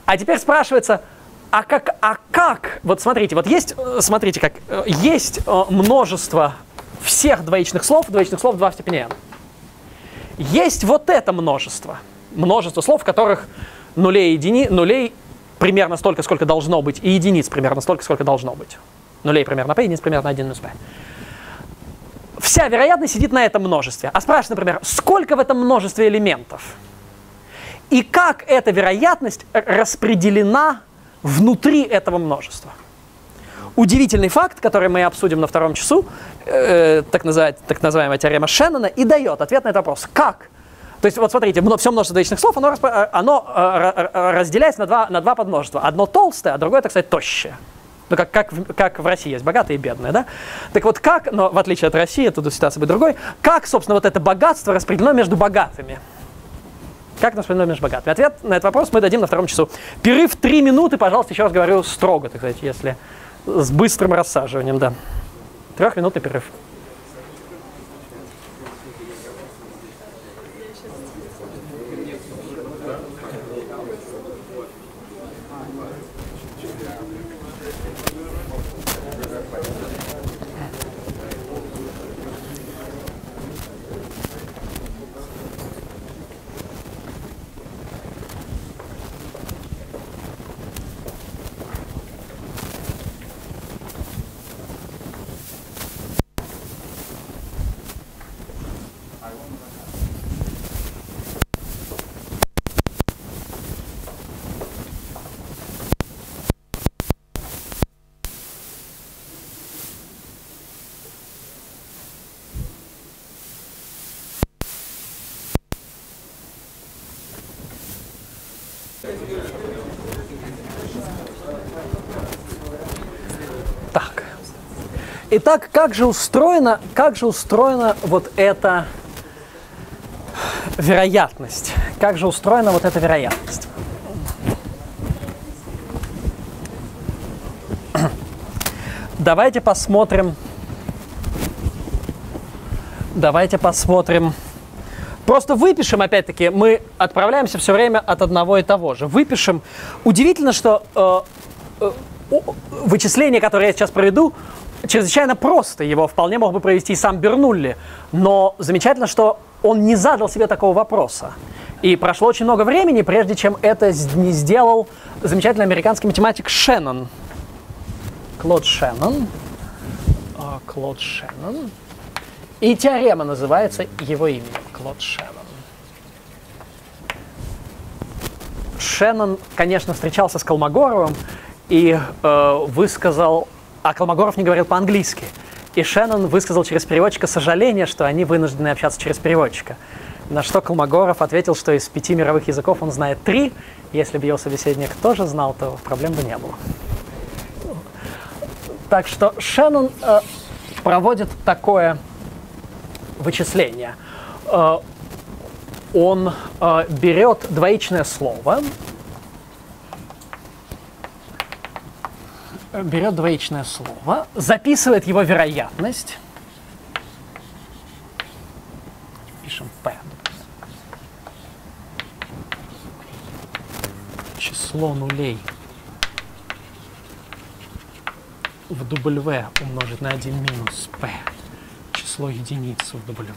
А теперь спрашивается, а как, а как? Вот смотрите, вот есть, смотрите, как есть множество всех двоичных слов, двоичных слов два в степени n. Есть вот это множество. Множество слов, в которых нулей, едини, нулей примерно столько, сколько должно быть, и единиц примерно столько, сколько должно быть. Нулей примерно p, единиц примерно один минус p. Вся вероятность сидит на этом множестве. А спрашивается, например, сколько в этом множестве элементов? И как эта вероятность распределена внутри этого множества? Удивительный факт, который мы обсудим на втором часу, э, так, называть, так называемая теорема Шеннона, и дает ответ на этот вопрос. Как? То есть, вот смотрите, все множество двоичных слов, оно, оно э, разделяется на два, на два подмножества. Одно толстое, а другое, так сказать, тощее. Ну, как, как, как в России есть богатые и бедные, да? Так вот, как, но в отличие от России, тут ситуация будет другой, как, собственно, вот это богатство распределено между богатыми? Как распределено между богатыми? Ответ на этот вопрос мы дадим на втором часу. Перерыв три минуты, пожалуйста, еще раз говорю, строго, так сказать, если с быстрым рассаживанием, да. Трехминутный перерыв. Так. Итак, как же устроена, как же устроена вот эта вероятность? Как же устроена вот эта вероятность? Давайте посмотрим. Давайте посмотрим. Просто выпишем, опять-таки, мы отправляемся все время от одного и того же. Выпишем. Удивительно, что э, э, вычисление, которое я сейчас проведу, чрезвычайно просто. Его вполне мог бы провести и сам Бернулли. Но замечательно, что он не задал себе такого вопроса. И прошло очень много времени, прежде чем это не сделал замечательный американский математик Шеннон. Клод Шеннон. Клод Шеннон. И теорема называется его именем. Клод Шеннон. Шеннон, конечно, встречался с Колмогоровым и э, высказал... А Колмогоров не говорил по-английски. И Шеннон высказал через переводчика сожаление, что они вынуждены общаться через переводчика. На что Колмогоров ответил, что из пяти мировых языков он знает три. Если бы его собеседник тоже знал, то проблем бы не было. Так что Шеннон э, проводит такое вычисление. Э, он э, берет двоичное слово, берет двоичное слово, записывает его вероятность, пишем P, число нулей в W умножить на один минус P, число единиц в W.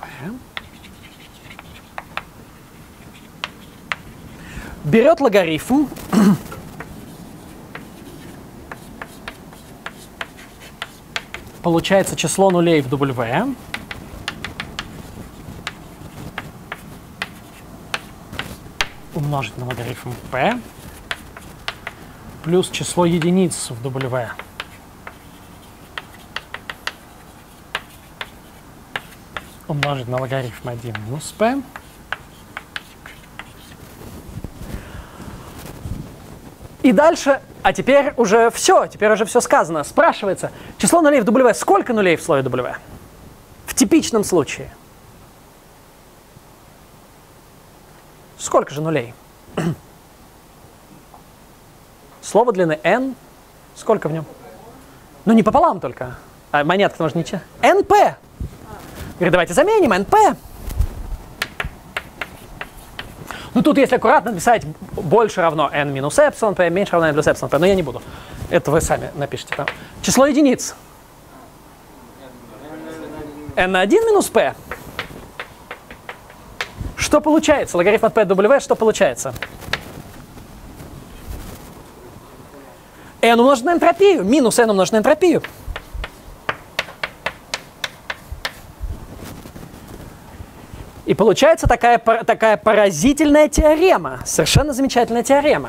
Берет логарифм, получается число нулей в W, умножить на логарифм P, плюс число единиц в W. Умножить на логарифм один минус P. И дальше, а теперь уже все, теперь уже все сказано. Спрашивается, число нулей в W, сколько нулей в слое W? В типичном случае. Сколько же нулей? Слово длины n, сколько в нем? Ну не пополам только, а монетка может ничего. эн пэ. Говорит, давайте заменим эн пэ. Ну тут, если аккуратно написать, больше равно n минус эпсилон p, меньше равно n плюс эпсилон p, но я не буду. Это вы сами напишите там. Число единиц. n на один минус p. Что получается? Логарифм от p до w, что получается? n умножить на энтропию, минус n умножить на энтропию. И получается такая, такая поразительная теорема, совершенно замечательная теорема.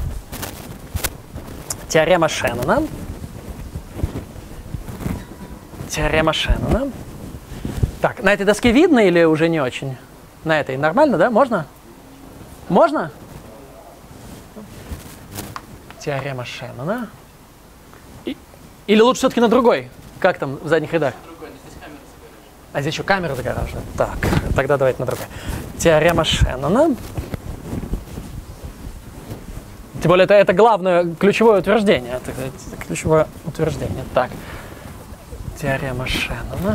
Теорема Шеннона. Теорема Шеннона. Так, на этой доске видно или уже не очень? На этой нормально, да? Можно? Можно? Теорема Шеннона. И, или лучше все-таки на другой? Как там в задних рядах? А здесь еще камера загораживает. Так, тогда давайте на другой. Теорема Шеннона. Тем более это, это главное, ключевое утверждение. Это, это ключевое утверждение. Так, теорема Шеннона.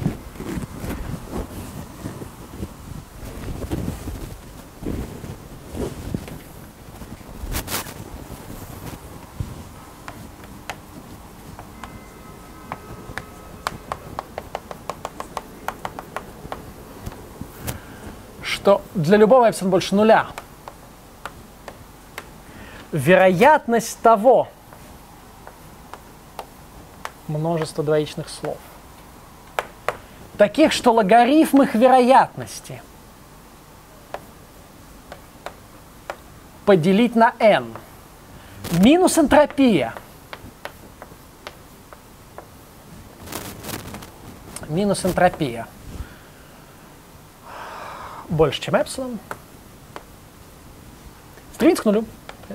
Что для любого эпсилон больше нуля вероятность того множества двоичных слов, таких, что логарифм их вероятности поделить на n минус энтропия минус энтропия больше, чем эпсилон, стремится к нулю.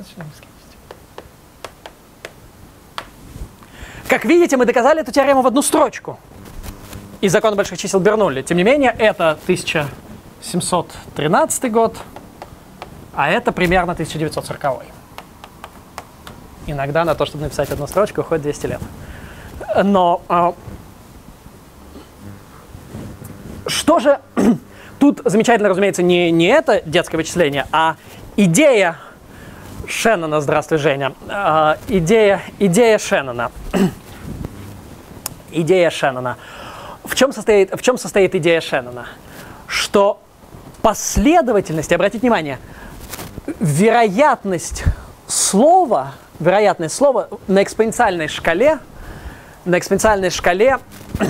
Как видите, мы доказали эту теорему в одну строчку. Из закона больших чисел Бернулли. Тем не менее, это тысяча семьсот тринадцатый год, а это примерно тысяча девятьсот сороковой. Иногда на то, чтобы написать одну строчку, уходит двести лет. Но э, что же... Тут замечательно, разумеется, не, не это детское вычисление, а идея Шеннона. Здравствуй, Женя. А, идея, идея Шеннона. Идея Шеннона. В чем состоит, в чем состоит идея Шеннона? Что последовательность, обратите внимание, вероятность слова, вероятность слова на экспоненциальной шкале, на экспоненциальной шкале,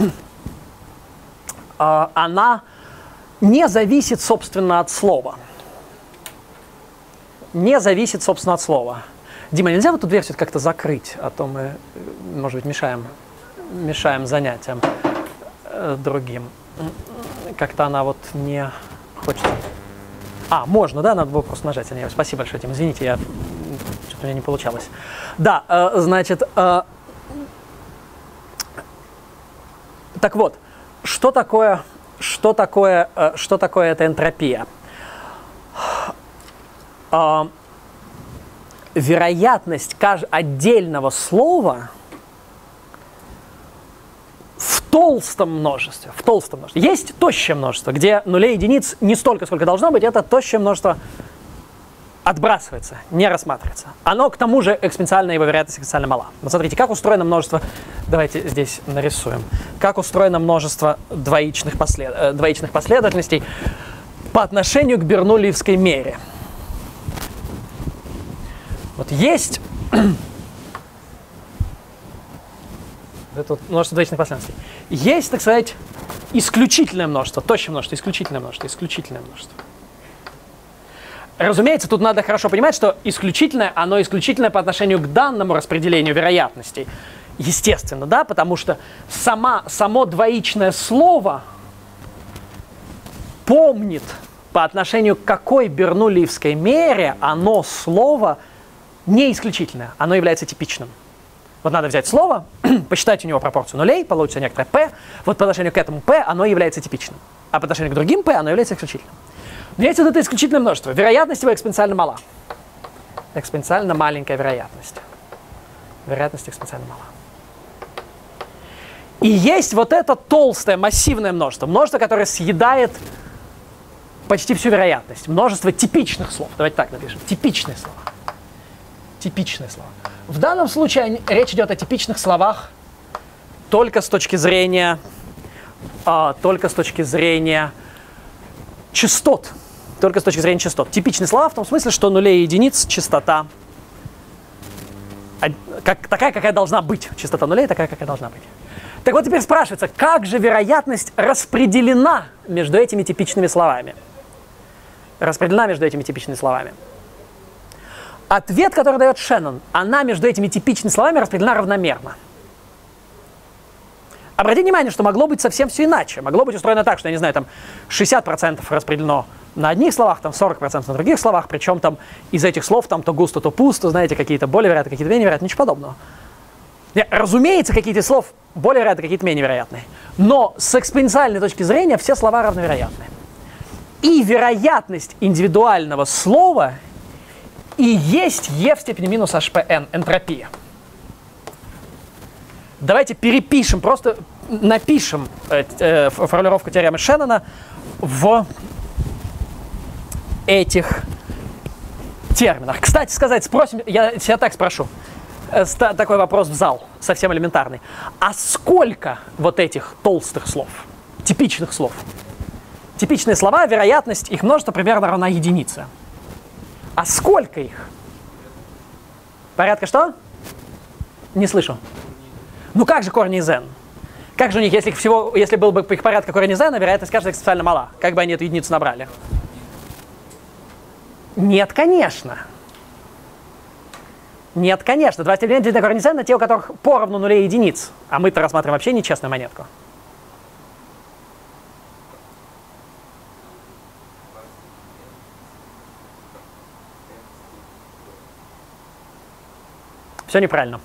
а, она не зависит, собственно, от слова. Не зависит, собственно, от слова. Дима, нельзя вот эту дверь все-таки как-то закрыть, а то мы, может быть, мешаем, мешаем занятиям э, другим. Как-то она вот не хочет... А, можно, да? Надо было просто нажать на нее. Спасибо большое, Дима. Извините, я... что-то у меня не получалось. Да, э, значит... Э... Так вот, что такое... Что такое, что такое эта энтропия? Вероятность отдельного слова в толстом множестве, в толстом множестве. Есть тощее множество, где нулей единиц не столько, сколько должно быть, это тощее множество отбрасывается, не рассматривается. Оно, к тому же, экспоненциально, его вероятность экспоненциально мала. Вот смотрите, как устроено множество, давайте здесь нарисуем, как устроено множество двоичных, послед... э, двоичных последовательностей по отношению к бернуллиевской мере. Вот есть это вот множество двоичных последовательностей. Есть, так сказать, исключительное множество, тощее множество, исключительное множество, исключительное множество. Разумеется, тут надо хорошо понимать, что исключительное, оно исключительное по отношению к данному распределению вероятностей. Естественно, да, потому что сама, само двоичное слово помнит, по отношению к какой бернуллиевской мере оно слово не исключительное, оно является типичным. Вот надо взять слово, посчитать у него пропорцию нулей, получится некоторое p, вот по отношению к этому p оно является типичным, а по отношению к другим p оно является исключительным. Но есть вот это исключительное множество. Вероятность его экспоненциально мала. Экспоненциально маленькая вероятность. Вероятность экспоненциально мала. И есть вот это толстое, массивное множество. Множество, которое съедает почти всю вероятность. Множество типичных слов. Давайте так напишем. Типичные слова. Типичные слова. В данном случае речь идет о типичных словах только с точки зрения, а, только с точки зрения частот. Только с точки зрения частот. Типичные слова в том смысле, что нулей и единиц частота как, такая, какая должна быть. Частота нулей такая, какая должна быть. Так вот теперь спрашивается, как же вероятность распределена между этими типичными словами? Распределена между этими типичными словами. Ответ, который дает Шеннон, она между этими типичными словами распределена равномерно. Обратите внимание, что могло быть совсем все иначе. Могло быть устроено так, что, я не знаю, там шестьдесят процентов распределено на одних словах, там сорок процентов на других словах, причем там из этих слов там то густо, то пусто, знаете, какие-то более вероятные, какие-то менее вероятные, ничего подобного. Нет, разумеется, какие-то слов более вероятные, какие-то менее вероятные. Но с экспоненциальной точки зрения все слова равновероятны. И вероятность индивидуального слова и есть e в степени минус hpn, энтропия. Давайте перепишем, просто напишем э, э, формулировку теоремы Шеннона в этих терминах. Кстати сказать, спросим, я себя так спрошу, э, такой вопрос в зал, совсем элементарный. А сколько вот этих толстых слов, типичных слов? Типичные слова, вероятность их множества примерно равна единице. А сколько их? Порядка что? Не слышу. Ну как же корни из n? Как же у них, если, всего, если был бы их порядка корень из n, вероятность каждого экспоненциально мала? Как бы они эту единицу набрали? Нет, конечно. Нет, конечно. Два степени делить на корень из n на те, у которых поровну нулей единиц. А мы-то рассматриваем вообще нечестную монетку. Все неправильно.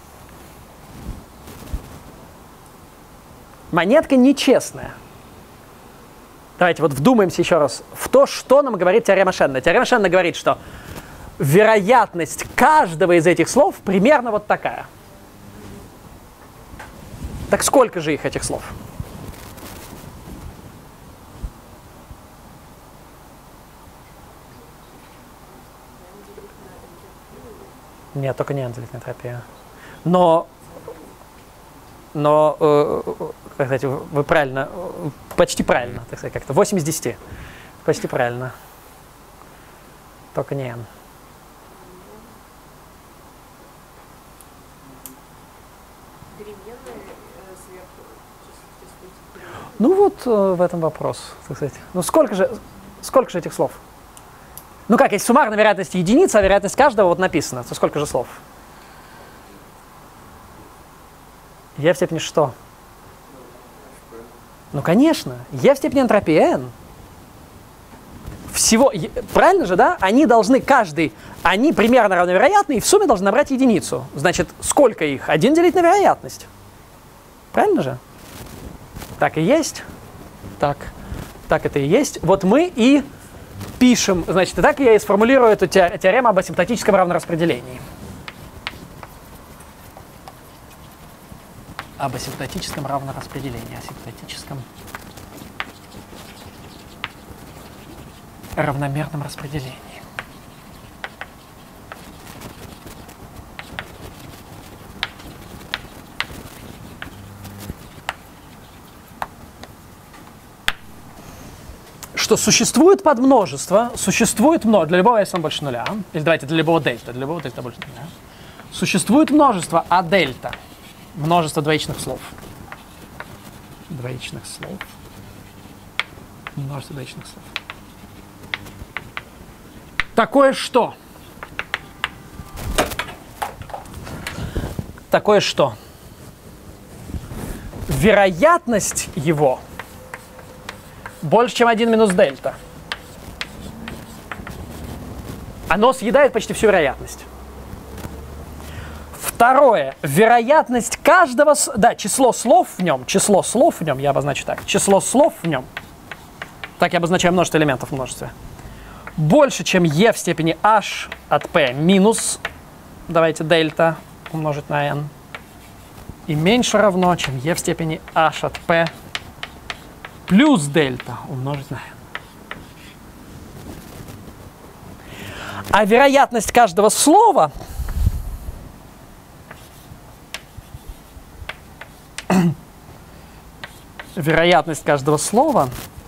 Монетка нечестная. Давайте вот вдумаемся еще раз в то, что нам говорит теорема Шеннона. Теорема Шеннона говорит, что вероятность каждого из этих слов примерно вот такая. Так сколько же их, этих слов? Нет, только не n делить на энтропию. Но, но э, как сказать, вы правильно, почти правильно, так сказать, как-то восемь из десяти. Почти правильно. Только не n. Ну вот э, в этом вопрос, так сказать. Ну сколько же, сколько же этих слов? Ну как, если суммарная вероятность единица, а вероятность каждого вот написано, то сколько же слов? e в степени что? Ну конечно, e в степени энтропии n. Всего, правильно же, да? Они должны, каждый, они примерно равновероятны, и в сумме должны набрать единицу. Значит, сколько их? один делить на вероятность. Правильно же? Так и есть. Так, так это и есть. Вот мы и пишем, значит, и так я и сформулирую эту теорему об асимптотическом равнораспределении. Об асимптотическом равнораспределении. Асимптотическом равномерном распределении. Что существует подмножество, существует множество, для любого s больше нуля, или давайте для любого дельта, для любого дельта больше нуля, существует множество а дельта, множество двоичных слов. Двоичных слов. Множество двоичных слов. Такое что? Такое что? Вероятность его больше, чем один минус дельта. Оно съедает почти всю вероятность. Второе. Вероятность каждого... Да, число слов в нем, число слов в нем, я обозначу так, число слов в нем, так я обозначаю множество элементов в множестве, больше, чем e в степени h от p минус, давайте, дельта умножить на n, и меньше равно, чем e в степени h от p плюс дельта умножить на n. А вероятность каждого слова вероятность каждого слова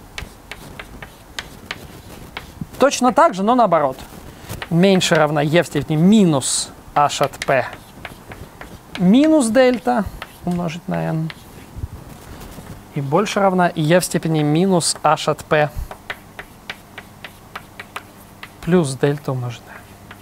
точно так же, но наоборот. Меньше равна e в степени минус h от p минус дельта умножить на n. И больше равна e в степени минус h от p плюс дельта умножить на n.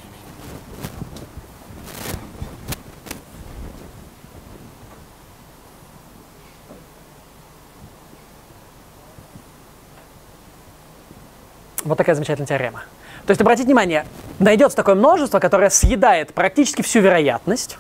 Вот такая замечательная теорема. То есть, обратите внимание, найдется такое множество, которое съедает практически всю вероятность.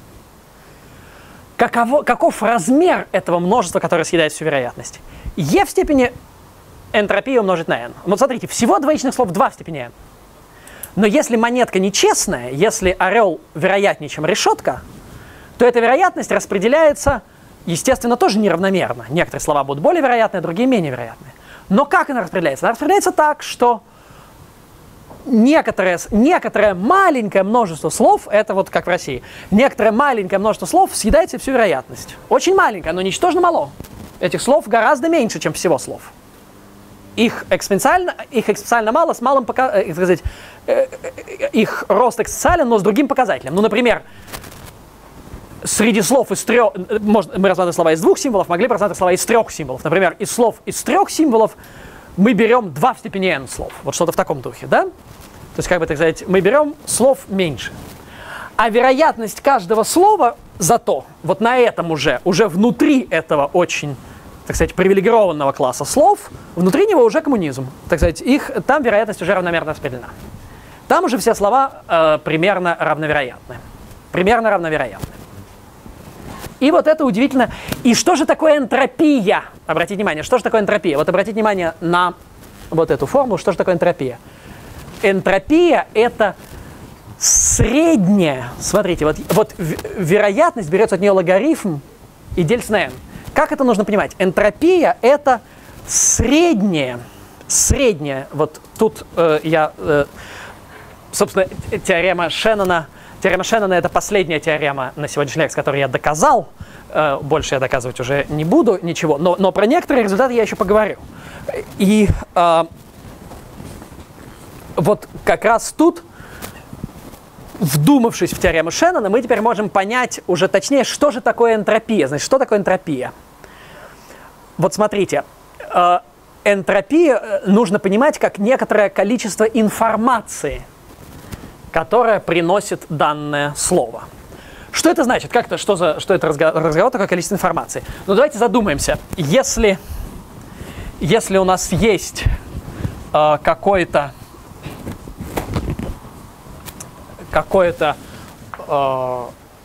Каково, каков размер этого множества, которое съедает всю вероятность? e в степени энтропии умножить на n. Вот смотрите, всего двоичных слов два в степени n. Но если монетка нечестная, если орел вероятнее, чем решетка, то эта вероятность распределяется, естественно, тоже неравномерно. Некоторые слова будут более вероятные, другие менее вероятные. Но как она распределяется? Она распределяется так, что некоторое, некоторое маленькое множество слов, это вот как в России, некоторое маленькое множество слов съедает всю вероятность. Очень маленькое, но ничтожно мало. Этих слов гораздо меньше, чем всего слов. Их экспоненциально, их экспоненциально мало, с малым пока, э, сказать, э, э, их рост экспоненциален, но с другим показателем. Ну, например, среди слов из трех, может, мы рассматриваем слова из двух символов, могли бы рассматривать слова из трех символов. Например, из слов из трех символов мы берем два в степени n слов. Вот что-то в таком духе, да? То есть, как бы так сказать, мы берем слов меньше. А вероятность каждого слова зато вот на этом уже, уже внутри этого очень, так сказать, привилегированного класса слов, внутри него уже коммунизм. Так сказать, их, там вероятность уже равномерно распределена. Там уже все слова э, примерно равновероятны. Примерно равновероятны. И вот это удивительно. И что же такое энтропия? Обратите внимание, что же такое энтропия? Вот обратите внимание на вот эту формулу. Что же такое энтропия? Энтропия – это средняя. Смотрите, вот, вот вероятность, берется от нее логарифм и делится на n. Как это нужно понимать? Энтропия – это средняя. Средняя. Вот тут э, я, э, собственно, теорема Шеннона. Теорема Шеннона – это последняя теорема на сегодняшней лекции, которую я доказал. Больше я доказывать уже не буду ничего, но, но про некоторые результаты я еще поговорю. И э, вот как раз тут, вдумавшись в теорему Шеннона, мы теперь можем понять уже точнее, что же такое энтропия. Значит, что такое энтропия? Вот смотрите, э, энтропия нужно понимать как некоторое количество информации, которое приносит данное слово. Что это значит? Как это, что, за, что это разговор, разговор, такое количество информации? Ну, давайте задумаемся. Если, если у нас есть э, какое-то какое-то э,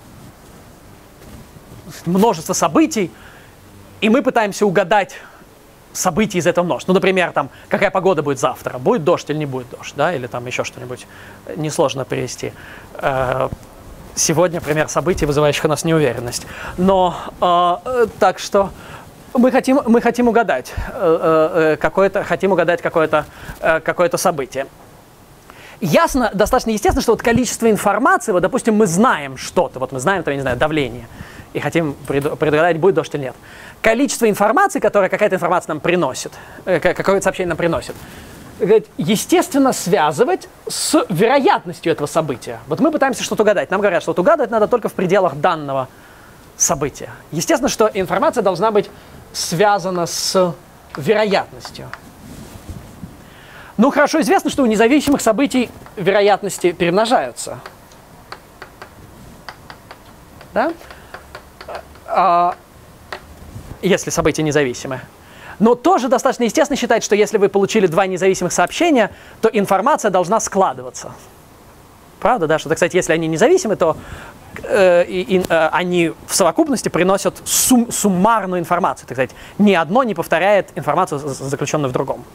множество событий, и мы пытаемся угадать событий из этого множества. Ну, например, там, какая погода будет завтра, будет дождь или не будет дождь, да, или там еще что-нибудь несложно привести. Сегодня пример событий, вызывающих у нас неуверенность. Но э, так что мы хотим, мы хотим угадать э, э, какое-то, хотим угадать какое-то, э, какое-то событие. Ясно, достаточно естественно, что вот количество информации, вот, допустим, мы знаем что-то, вот мы знаем, то, я не знаю, давление, и хотим предугадать, будет дождь или нет. Количество информации, которое какая-то информация нам приносит, э, какое-то сообщение нам приносит, естественно, связывать с вероятностью этого события. Вот мы пытаемся что-то угадать. Нам говорят, что вот угадывать надо только в пределах данного события. Естественно, что информация должна быть связана с вероятностью. Ну, хорошо известно, что у независимых событий вероятности перемножаются. Да? А, если события независимы. Но тоже достаточно естественно считать, что если вы получили два независимых сообщения, то информация должна складываться. Правда, да? Что, так сказать, если они независимы, то э, и, и, э, они в совокупности приносят сум, суммарную информацию. Так сказать, ни одно не повторяет информацию, заключенную в другом.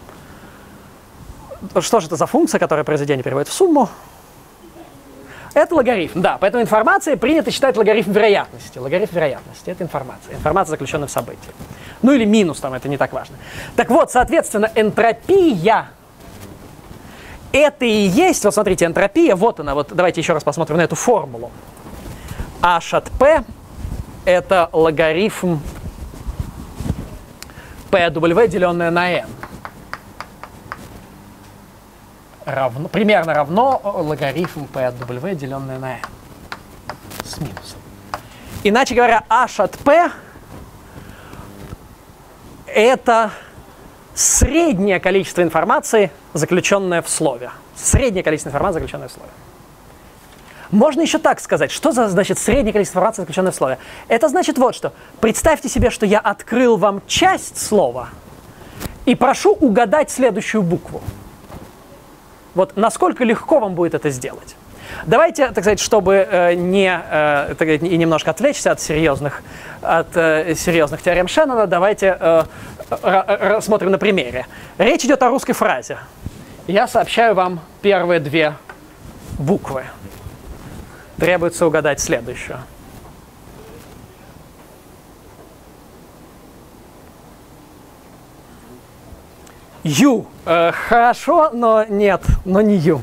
Что же это за функция, которая произведение переводит в сумму? Это логарифм, да. Поэтому информация принято считать логарифм вероятности. Логарифм вероятности – это информация. Информация, заключенная в событии. Ну или минус, там, это не так важно. Так вот, соответственно, энтропия это и есть, вот смотрите, энтропия, вот она, вот давайте еще раз посмотрим на эту формулу. H от P это логарифм P W, деленное на N. Равно, примерно равно логарифм P от W, деленное на N. С минусом. Иначе говоря, H от P это среднее количество информации, заключенное в слове. Среднее количество информации, заключенное в слове. Можно еще так сказать. Что за, значит, среднее количество информации, заключенное в слове? Это значит вот что. Представьте себе, что я открыл вам часть слова и прошу угадать следующую букву. Вот насколько легко вам будет это сделать. Давайте, так сказать, чтобы э, не, э, так сказать, и немножко отвлечься от серьезных, от, э, серьезных теорем Шеннона, давайте э, рассмотрим на примере. Речь идет о русской фразе. Я сообщаю вам первые две буквы. Требуется угадать следующую. Ю. Э, хорошо, но нет, но не Ю.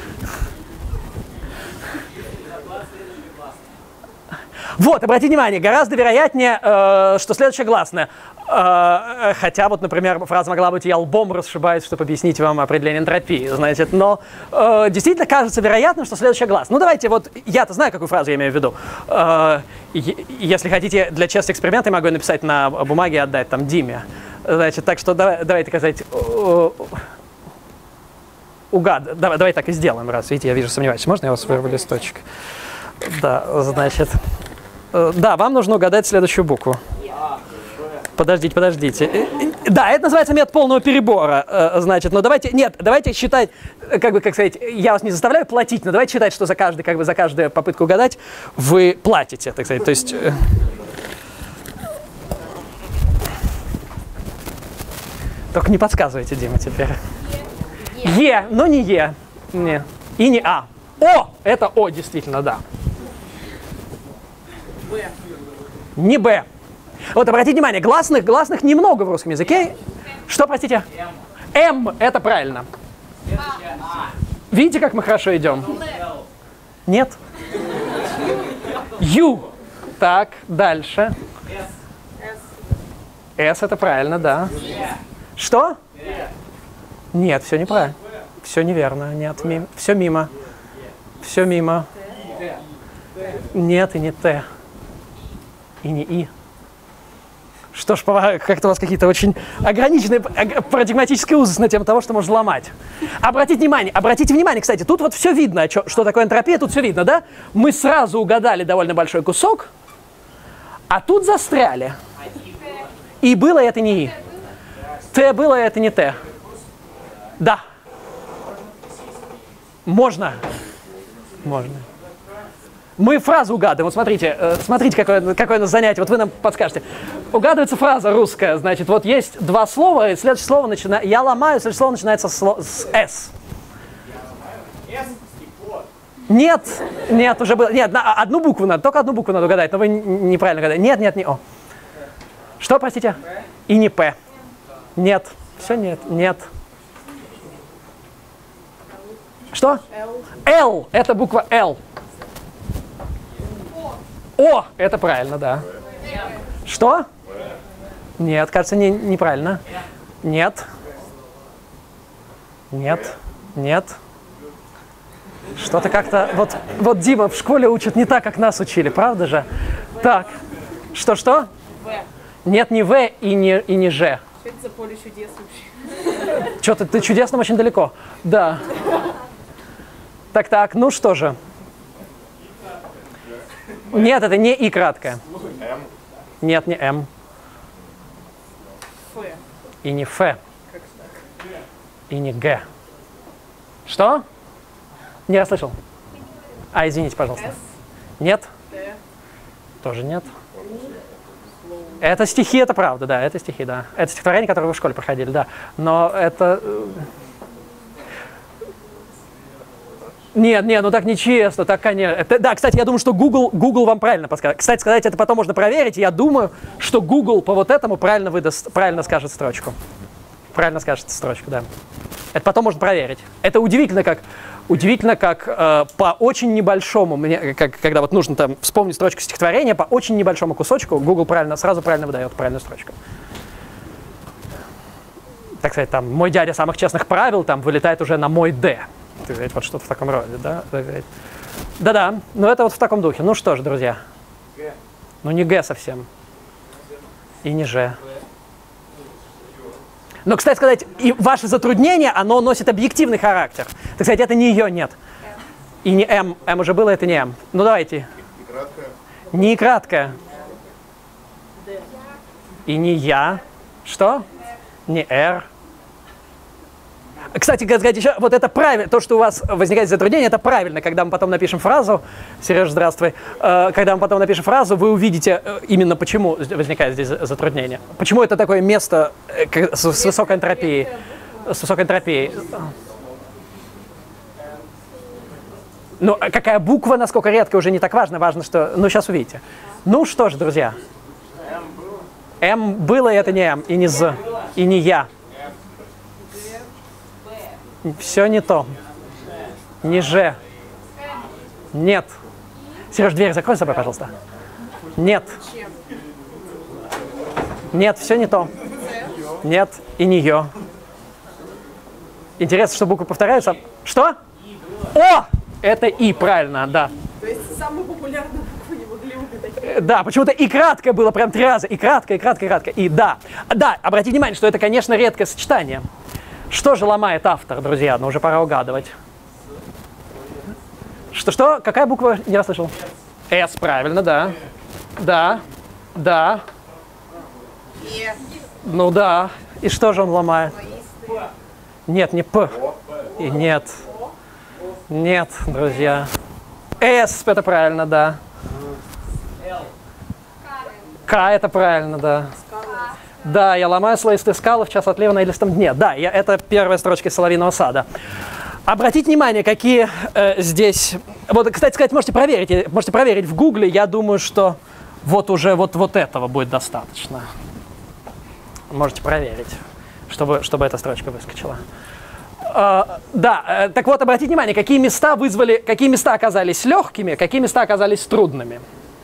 Вот, обратите внимание, гораздо вероятнее, э, что следующее гласное. Э, хотя вот, например, фраза могла быть «я лбом расшибаюсь, чтобы объяснить вам определение энтропии». Значит, но э, действительно кажется вероятным, что следующее гласное. Ну давайте, вот я-то знаю, какую фразу я имею в виду. Э, если хотите, для честного эксперимента я могу написать на бумаге и отдать там Диме. Значит, так что давай, давайте сказать... Э, угад... Давай, давай так и сделаем, раз. Видите, я вижу, сомневаюсь. Можно я вас вырву листочек? Да, значит... Да, вам нужно угадать следующую букву. Подождите, подождите. Да, это называется метод полного перебора. Значит, но давайте, нет, давайте считать, как бы, как сказать, я вас не заставляю платить, но давайте считать, что за каждый, как бы, за каждую попытку угадать вы платите, так сказать. То есть... Только не подсказывайте, Дима, теперь. Е, но не Е. Не. И не А. О! Это О, действительно, да. Не Б. Вот обратите внимание, гласных, гласных немного в русском языке. Что, простите? М. Это правильно. Видите, как мы хорошо идем? Нет. Ю. Так, дальше. С. Это правильно, да. Что? Нет, все неправильно. Все неверно. Нет, мимо. Все мимо. Все мимо. Нет, и не Т. И не И. Что ж, как-то у вас какие-то очень ограниченные парадигматические узы на тему того, что можно ломать. Обратите внимание, обратите внимание, кстати, тут вот все видно, что, что такое энтропия, тут все видно, да? Мы сразу угадали довольно большой кусок, а тут застряли. И было это не И. Т было это не Т. Да. Можно. Можно. Мы фразу угадываем. Вот смотрите, смотрите, какое, какое у нас занятие. Вот вы нам подскажете. Угадывается фраза русская. Значит, вот есть два слова, и следующее слово начинается... Я ломаю, следующее слово начинается с, с «с». Нет, нет, уже было... Нет, одну букву надо, только одну букву надо угадать, но вы неправильно угадали. Нет, нет, не О. Что, простите? И не П. Нет. Все нет, нет. Что? Л. Это буква Л. О, это правильно, да. Что? Нет, кажется, не, неправильно. Нет. Нет. Нет. Что-то как-то... Вот, вот Дима в школе учат не так, как нас учили, правда же? Так. Что-что? Нет, не В и не, и не Ж. Что это за поле чудес вообще? Что-то ты чудесным очень далеко. Да. Так-так, ну что же. Нет, это не И краткое. Нет, не М. Ф. И не Ф. И не Г. Что? Не расслышал. А, извините, пожалуйста. Нет? Т. Тоже нет. Это стихи, это правда, да, это стихи, да. Это стихотворение, которое вы в школе проходили, да. Но это... Нет, нет, ну так нечестно, так, конечно. Это, да, кстати, я думаю, что Google, Google вам правильно подскажет. Кстати, сказать, это потом можно проверить. Я думаю, что Google по вот этому правильно выдаст, правильно скажет строчку. Правильно скажет строчку, да. Это потом можно проверить. Это удивительно, как, удивительно, как э, по очень небольшому, мне, как, когда вот нужно там вспомнить строчку стихотворения, по очень небольшому кусочку Google правильно, сразу правильно выдает правильную строчку. Так сказать, там, мой дядя самых честных правил, там, вылетает уже на мой Д. Так сказать, вот что-то в таком роде, да? Да-да, но это вот в таком духе. Ну что ж, друзья. Г. Ну не Г совсем. И не Ж. Но, кстати сказать, и ваше затруднение, оно носит объективный характер. Так сказать, это не ее, нет. И не М. М уже было, это не М. Ну давайте. И краткое. Не краткое. И не Я. Что? Не Р. Кстати, сказать еще, вот это правильно, то, что у вас возникает затруднение, это правильно, когда мы потом напишем фразу, Сереж, здравствуй, э, когда мы потом напишем фразу, вы увидите э, именно почему возникает здесь затруднение. Почему это такое место э, с, с высокой энтропией, с высокой энтропией. Ну, какая буква, насколько редко, уже не так важно, важно, что, ну, сейчас увидите. Ну, что ж, друзья. М было, и это не М, и не З, и не Я. Все не то. Не Ж. Нет. Сереж, дверь закрой за собой, пожалуйста. Нет. Нет, все не то. Нет, и не Ё. Интересно, что буквы повторяются. Что? О! Это И, правильно, да. То есть самую популярную букву не могли угадать. Да, почему-то и краткое было прям три раза. И краткое, и краткое, и краткое. И да. Да, обратите внимание, что это, конечно, редкое сочетание. Что же ломает автор, друзья? Ну, уже пора угадывать. Что-что? Какая буква? Не расслышал. С, правильно, да. Да. Да. Е. Ну да. И что же он ломает? Нет, не П. И нет. Нет, друзья. С, это правильно, да. К, это правильно, да. Да, я ломаю слоистые скалы в час отлива на илистом дне. Да, я, это первая строчка «Соловьиного сада». Обратите внимание, какие э, здесь... Вот, кстати сказать, можете проверить, можете проверить в Гугле. Я думаю, что вот уже вот, вот этого будет достаточно. Можете проверить, чтобы, чтобы эта строчка выскочила. Э, да, э, так вот, обратите внимание, какие места вызвали, какие места оказались легкими, какие места оказались трудными.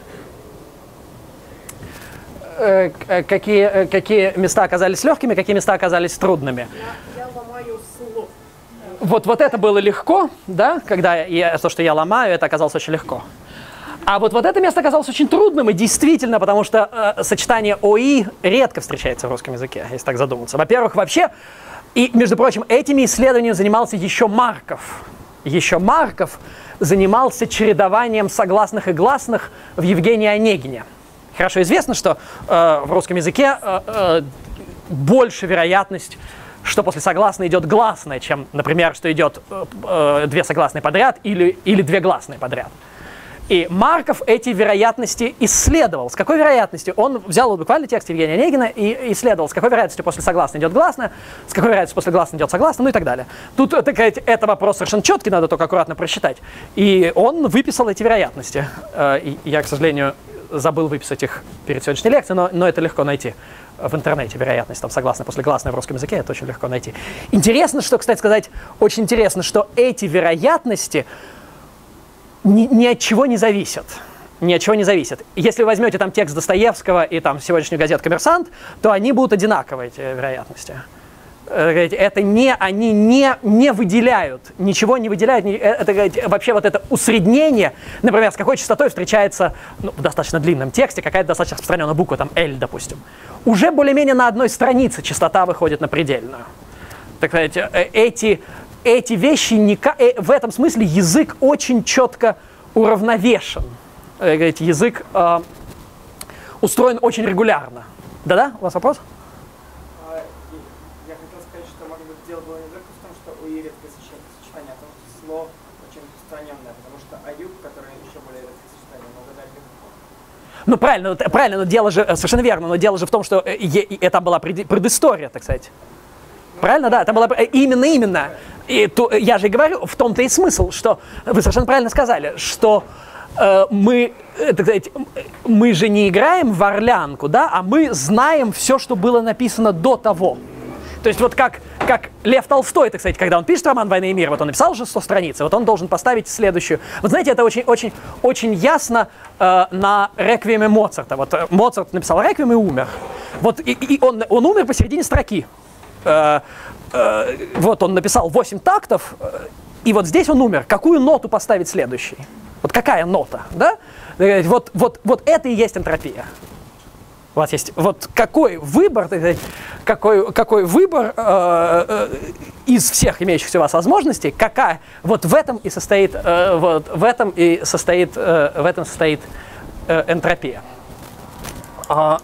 Какие, какие места оказались легкими, какие места оказались трудными. Я, я ломаю слог. Вот, вот это было легко, да, когда я, то, что я ломаю, это оказалось очень легко. А вот, вот это место оказалось очень трудным, и действительно, потому что э, сочетание ОИ редко встречается в русском языке, если так задуматься. Во-первых, вообще, и, между прочим, этими исследованиями занимался еще Марков. Еще Марков занимался чередованием согласных и гласных в Евгении Онегине. Хорошо известно, что э, в русском языке э, э, больше вероятность, что после согласной идет гласная, чем, например, что идет э, э, две согласные подряд или, или две гласные подряд. И Марков эти вероятности исследовал. С какой вероятностью? Он взял вот буквально текст Евгения Онегина и исследовал, с какой вероятностью после согласной идет гласная, с какой вероятностью после гласной идет согласная, ну и так далее. Тут, так сказать, это вопрос совершенно четкий, надо только аккуратно просчитать. И он выписал эти вероятности. Э, и я, к сожалению, забыл выписать их перед сегодняшней лекцией, но, но это легко найти в интернете, вероятность там согласная после гласной в русском языке, это очень легко найти. Интересно, что, кстати сказать, очень интересно, что эти вероятности ни, ни от чего не зависят. Ни от чего не зависят. Если вы возьмете там текст Достоевского и там сегодняшнюю газету «Коммерсант», то они будут одинаковые, эти вероятности. Это не, они не, не выделяют, ничего не выделяют. Это, вообще вот это усреднение, например, с какой частотой встречается ну, в достаточно длинном тексте какая-то достаточно распространенная буква, там L, допустим. Уже более-менее на одной странице частота выходит на предельную. Так сказать, эти, эти вещи, не, в этом смысле язык очень четко уравновешен. Язык э, устроен очень регулярно. Да-да? У вас вопрос? Ну, правильно, правильно, но дело же, совершенно верно, но дело же в том, что это была предыстория, так сказать. Правильно, да, это была именно, именно. И то, я же и говорю, в том-то и смысл, что вы совершенно правильно сказали, что э, мы, так сказать, мы же не играем в орлянку, да, а мы знаем все, что было написано до того. То есть вот как, как Лев Толстой, так сказать, когда он пишет роман «Война и мир», вот он написал уже сто страниц, вот он должен поставить следующую. Вот знаете, это очень, очень, очень ясно э, на реквиеме Моцарта. Вот э, Моцарт написал реквием и умер. Вот и, и он, он умер посередине строки. Э, э, вот он написал восемь тактов, э, и вот здесь он умер. Какую ноту поставить следующей? Вот какая нота, да? Вот, вот, вот это и есть энтропия. У вас есть вот какой выбор, какой, какой выбор э, э, из всех имеющихся у вас возможностей, какая, вот в этом и состоит, э, вот в этом и состоит, э, в этом состоит э, энтропия. А,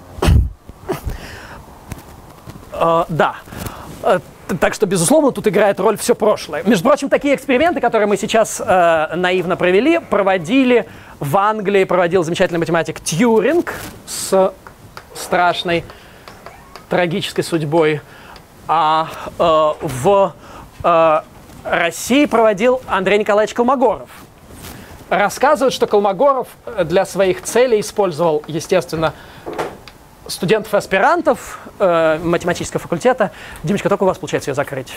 э, да. Так что, безусловно, тут играет роль все прошлое. Между прочим, такие эксперименты, которые мы сейчас э, наивно провели, проводили в Англии, проводил замечательный математик Тьюринг с страшной, трагической судьбой. А э, в э, России проводил Андрей Николаевич Колмогоров. Рассказывают, что Колмогоров для своих целей использовал, естественно, студентов и аспирантов э, математического факультета. Димочка, только у вас получается ее закрыть.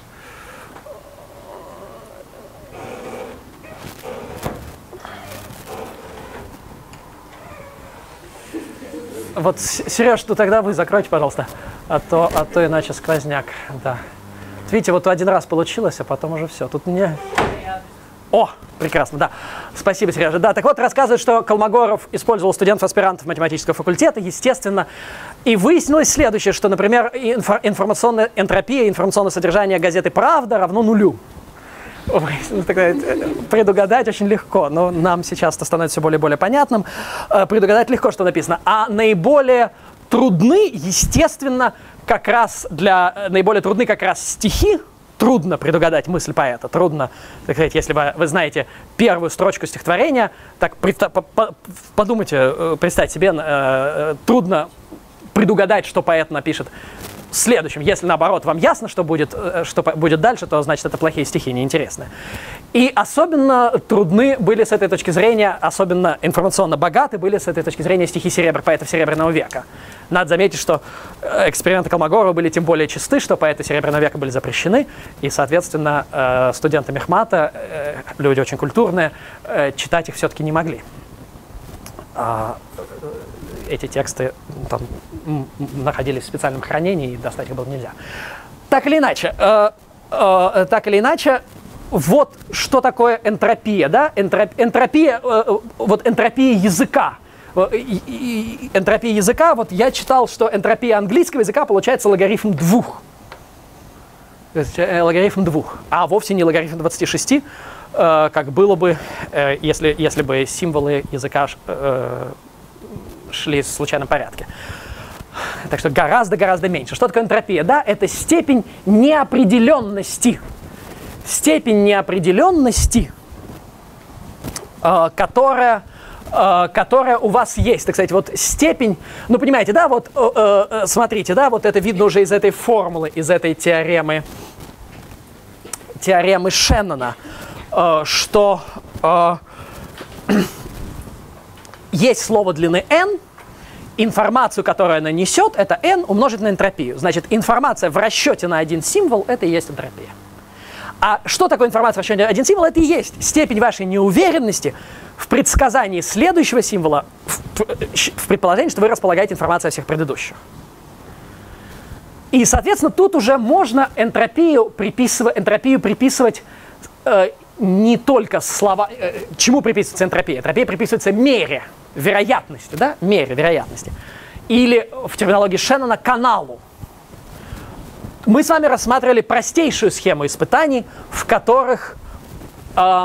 Вот, Сереж, ну тогда вы закройте, пожалуйста, а то, а то иначе сквозняк. Да. Видите, вот один раз получилось, а потом уже все. Тут не... О, прекрасно, да. Спасибо, Сережа. Да, так вот, рассказывает, что Колмогоров использовал студентов-аспирантов математического факультета, естественно, и выяснилось следующее, что, например, инфо информационная энтропия, информационное содержание газеты «Правда» равно нулю. Предугадать очень легко, но нам сейчас это становится все более и более понятным. Предугадать легко, что написано. А наиболее трудны, естественно, как раз для наиболее трудны как раз стихи. Трудно предугадать мысль поэта. Трудно, так сказать, если вы, вы знаете первую строчку стихотворения, так подумайте, представьте себе, э, трудно предугадать, что поэт напишет в следующем. Если, наоборот, вам ясно, что будет, что будет дальше, то, значит, это плохие стихи, неинтересные. И особенно трудны были с этой точки зрения, особенно информационно богаты были с этой точки зрения стихи серебр, поэтов Серебряного века. Надо заметить, что эксперименты Колмогорова были тем более чисты, что поэты Серебряного века были запрещены, и, соответственно, студенты мехмата, люди очень культурные, читать их все-таки не могли. Эти тексты там находились в специальном хранении, и достать их было нельзя. Так или иначе, э, э, так или иначе, вот что такое энтропия, да? Энтроп, энтропия, э, вот энтропия языка. И, и, энтропия языка, вот я читал, что энтропия английского языка получается логарифм двух. То есть э, логарифм двух, а вовсе не логарифм двадцати шести, э, как было бы, э, если, если бы символы языка э, шли в случайном порядке. Так что гораздо-гораздо меньше. Что такое энтропия? Да, это степень неопределенности. Степень неопределенности, э, которая, э, которая у вас есть. Так сказать, вот степень, ну понимаете, да, вот э, э, смотрите, да, вот это видно уже из этой формулы, из этой теоремы, теоремы Шеннона, э, что э, есть слово длины n, информацию, которую она несет, это n умножить на энтропию. Значит, информация в расчете на один символ, это и есть энтропия. А что такое информация в расчете на один символ? Это и есть степень вашей неуверенности в предсказании следующего символа, в, в предположении, что вы располагаете информацией о всех предыдущих. И, соответственно, тут уже можно энтропию приписывать, энтропию приписывать э, не только слова... Э, чему приписывается энтропия? Энтропия приписывается мере, вероятности, да? Мере, вероятности. Или в терминологии Шеннона каналу. Мы с вами рассматривали простейшую схему испытаний, в которых э,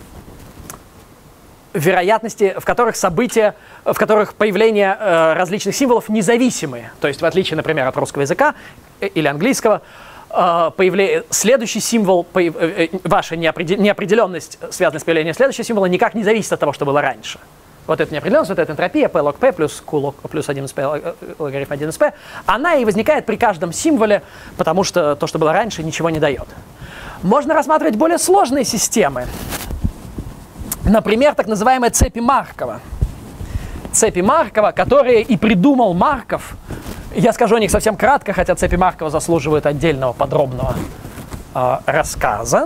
вероятности, в которых события, в которых появление э, различных символов независимые. То есть, в отличие, например, от русского языка или английского, э, появление, следующий символ, появ, э, ваша неопределенность, связанная с появлением следующего символа, никак не зависит от того, что было раньше. Вот эта неопределенность, вот эта энтропия, p log p плюс q log плюс один из p, логарифм один из p, она и возникает при каждом символе, потому что то, что было раньше, ничего не дает. Можно рассматривать более сложные системы. Например, так называемые цепи Маркова. Цепи Маркова, которые и придумал Марков, Я скажу о них совсем кратко, хотя цепи Маркова заслуживают отдельного подробного э, рассказа.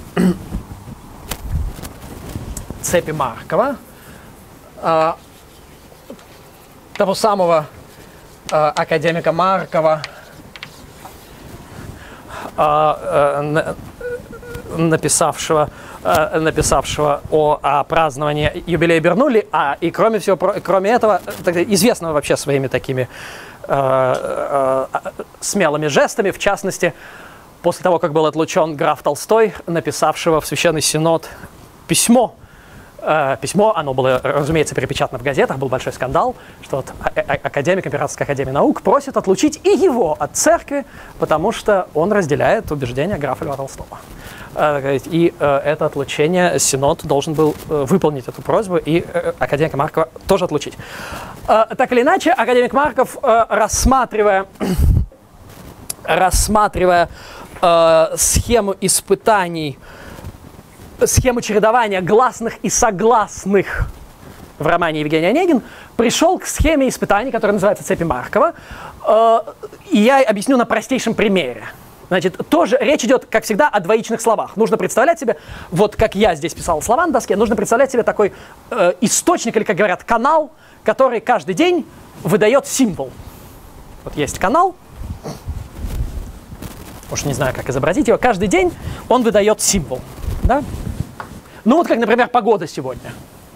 Цепи Маркова, э, того самого э, академика Маркова, э, э, написавшего, э, написавшего о, о праздновании юбилея Бернулли, а и кроме всего, кроме этого, известного вообще своими такими э, э, смелыми жестами, в частности, после того, как был отлучен граф Толстой, написавшего в Священный Синод письмо. Э, письмо, оно было, разумеется, перепечатано в газетах, был большой скандал, что вот академик Императорской академии наук просит отлучить и его от церкви, потому что он разделяет убеждения графа Льва Толстого. Э, и э, это отлучение Синод должен был э, выполнить эту просьбу и э, академика Маркова тоже отлучить. Э, так или иначе, академик Марков, э, рассматривая, рассматривая э, схему испытаний, схему чередования гласных и согласных в романе Евгений Онегин, пришел к схеме испытаний, которая называется «Цепи Маркова». И я объясню на простейшем примере. Значит, тоже речь идет, как всегда, о двоичных словах. Нужно представлять себе, вот как я здесь писал слова на доске, нужно представлять себе такой э, источник, или, как говорят, канал, который каждый день выдает символ. Вот есть канал, уж не знаю, как изобразить его, каждый день он выдает символ. Да? Ну вот как, например, погода сегодня.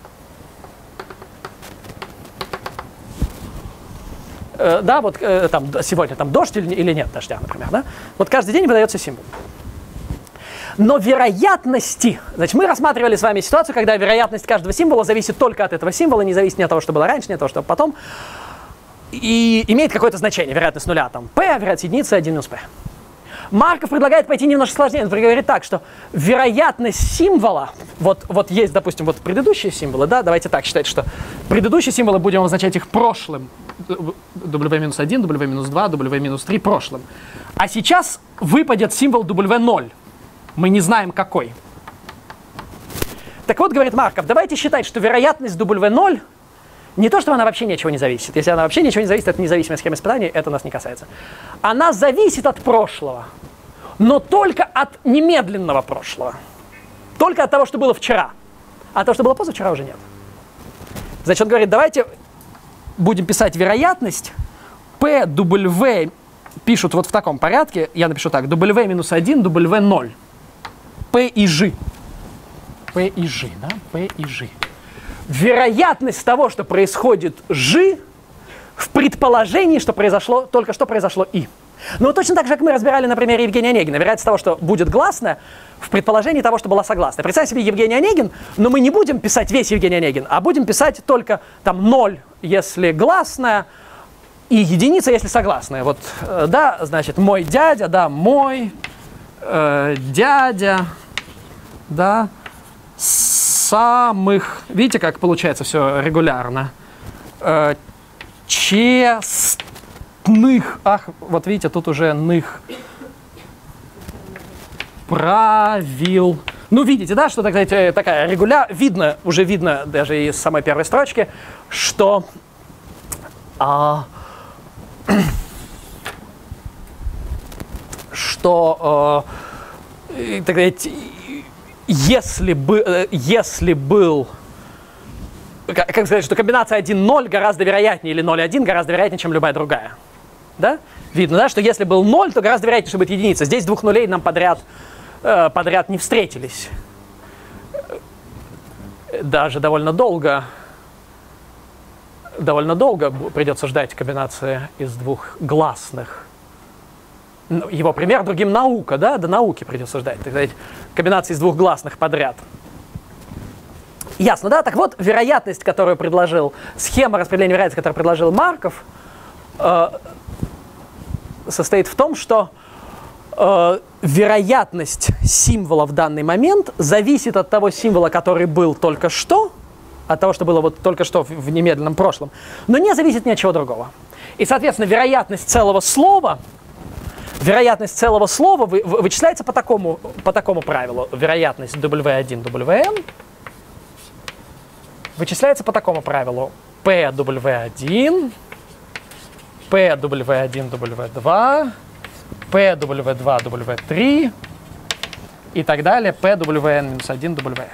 Э, да, вот э, там сегодня там дождь или, или нет дождя, например, да? Вот каждый день выдается символ. Но вероятности, значит, мы рассматривали с вами ситуацию, когда вероятность каждого символа зависит только от этого символа, не зависит ни от того, что было раньше, ни от того, что потом, и имеет какое-то значение. Вероятность нуля там p, вероятность единицы один минус p. Марков предлагает пойти немножко сложнее. Он говорит так, что вероятность символа, вот, вот есть, допустим, вот предыдущие символы, да, давайте так считать, что предыдущие символы будем обозначать их прошлым, дабл ю минус один, дабл ю минус два, дабл ю минус три прошлым. А сейчас выпадет символ дабл ю ноль. Мы не знаем какой. Так вот, говорит Марков, давайте считать, что вероятность дабл ю ноль не то, что она вообще ничего не зависит. Если она вообще ничего не зависит, это независимая схема испытаний, это нас не касается. Она зависит от прошлого, но только от немедленного прошлого. Только от того, что было вчера. А то, что было позавчера, уже нет. Значит, он говорит, давайте будем писать вероятность. P, W пишут вот в таком порядке. Я напишу так. W минус один, W ноль. P и G. P и G, да? P и G. Вероятность того, что происходит G, в предположении, что произошло, только что произошло И. Ну, точно так же, как мы разбирали на примере Евгения Онегина. Вероятность того, что будет гласная, в предположении того, что была согласная. Представь себе Евгений Онегин, но мы не будем писать весь Евгений Онегин, а будем писать только там ноль, если гласная, и единица, если согласная. Вот, э, да, значит, мой дядя, да, мой э, дядя, да, самых, видите, как получается все регулярно, э, честных, ах, вот видите, тут уже ных правил. Ну, видите, да, что такая, такая регуляр, видно, уже видно даже из самой первой строчки, что а, что э, так сказать, если, бы, если был, как, как сказать, что комбинация один ноль гораздо вероятнее, или ноль один гораздо вероятнее, чем любая другая. Да? Видно, да, что если был ноль, то гораздо вероятнее, что будет единица. Здесь двух нулей нам подряд, э, подряд не встретились. Даже довольно долго, довольно долго придется ждать комбинации из двух гласных. Его пример другим наука, да, до науки придется ждать. Так сказать, комбинации из двух гласных подряд. Ясно, да? Так вот, вероятность, которую предложил, схема распределения вероятности, которую предложил Марков, э, состоит в том, что э, вероятность символа в данный момент зависит от того символа, который был только что, от того, что было вот только что в, в немедленном прошлом, но не зависит ни от чего другого. И, соответственно, вероятность целого слова, вероятность целого слова вы, вы, вычисляется по такому, по такому правилу. Вероятность дабл ю один, дабл ю эн вычисляется по такому правилу. P дабл ю один P W один, W два, P W два, W три и так далее, P W N минус один, W N.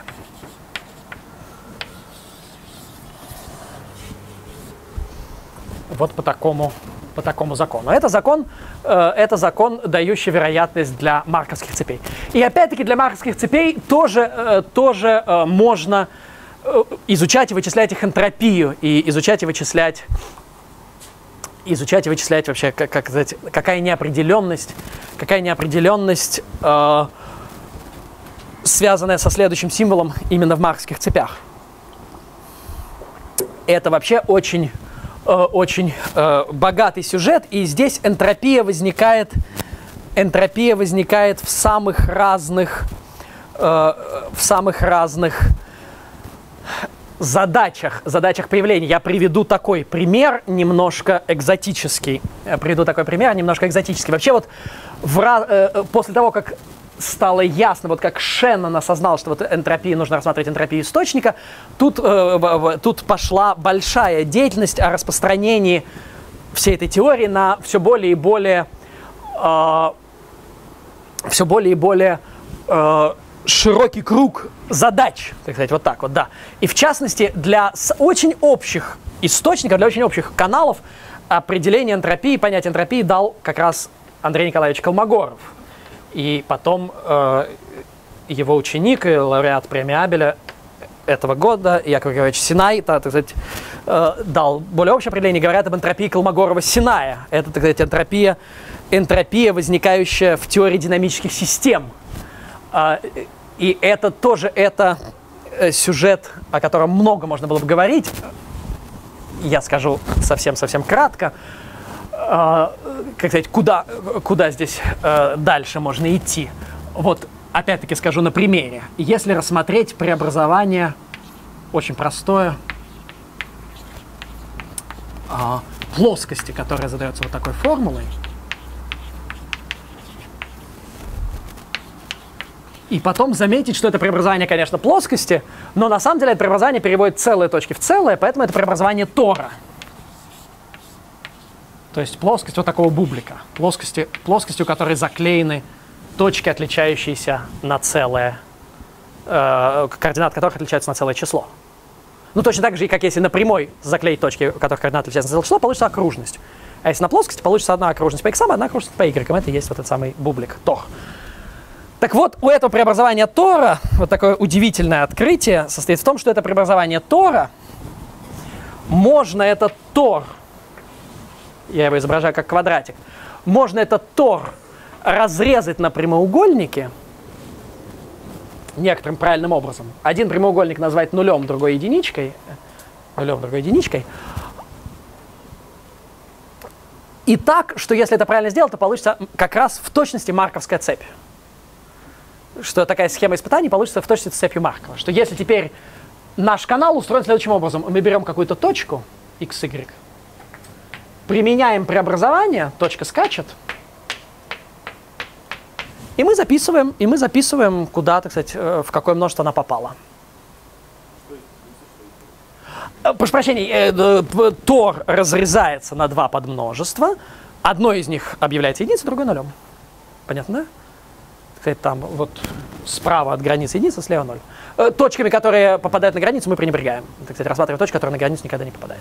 Вот по такому, по такому закону. Это закон, э, это закон, дающий вероятность для марковских цепей. И опять-таки для марковских цепей тоже, э, тоже э, можно э, изучать и вычислять их энтропию, и изучать и вычислять, изучать и вычислять вообще, как, как сказать, какая неопределенность, какая неопределенность, э, связанная со следующим символом именно в марковских цепях. Это вообще очень... очень э, богатый сюжет, и здесь энтропия возникает, энтропия возникает в самых разных, э, в самых разных задачах, задачах появления. Я приведу такой пример, немножко экзотический. Я приведу такой пример, немножко экзотический. Вообще вот в, э, после того, как стало ясно, вот как Шеннон осознал, что вот энтропию нужно рассматривать энтропию источника, тут, э, тут пошла большая деятельность о распространении всей этой теории на все более и более, э, все более и более э, широкий круг задач, так сказать, вот так вот, да. И в частности, для очень общих источников, для очень общих каналов определение энтропии, понятие энтропии дал как раз Андрей Николаевич Колмогоров. И потом э, его ученик и лауреат премии Абеля этого года, Яков Григорьевич Синай, так сказать, э, дал более общее определение, говорят об энтропии Колмогорова-Синая. Это, так сказать, энтропия, энтропия, возникающая в теории динамических систем. Э, и это тоже это э, сюжет, о котором много можно было бы говорить. Я скажу совсем-совсем кратко. Uh, как сказать, куда, куда здесь uh, дальше можно идти. Вот, опять-таки скажу на примере. Если рассмотреть преобразование, очень простое, uh, плоскости, которая задается вот такой формулой, и потом заметить, что это преобразование, конечно, плоскости, но на самом деле это преобразование переводит целые точки в целое, поэтому это преобразование тора. То есть плоскость вот такого бублика, плоскости, плоскости, у которой заклеены точки, отличающиеся на целое, э, координаты которых отличаются на целое число. Ну, точно так же, и как если на прямой заклеить точки, у которых координаты отличаются на целое число, получится окружность. А если на плоскости, получится одна окружность по x, одна окружность по y. Это и есть вот этот самый бублик, тор. Так вот, у этого преобразования тора, вот такое удивительное открытие, состоит в том, что это преобразование тора, можно этот тор, я его изображаю как квадратик, можно этот тор разрезать на прямоугольники некоторым правильным образом. Один прямоугольник назвать нулем, другой единичкой, нулем, другой единичкой. И так, что если это правильно сделать, то получится как раз в точности марковская цепь. Что такая схема испытаний получится в точности с цепью Маркова. Что если теперь наш канал устроен следующим образом. Мы берем какую-то точку, икс, игрек, применяем преобразование, точка скачет, и мы записываем, и мы записываем, куда, так сказать, в какое множество она попала. Прошу прощения, тор разрезается на два подмножества. Одно из них объявляется единицей, другое нулем. Понятно, да? Кстати, там вот справа от границы единица, слева ноль. Точками, которые попадают на границу, мы пренебрегаем. Так сказать, рассматриваем точку, которая на границу никогда не попадает.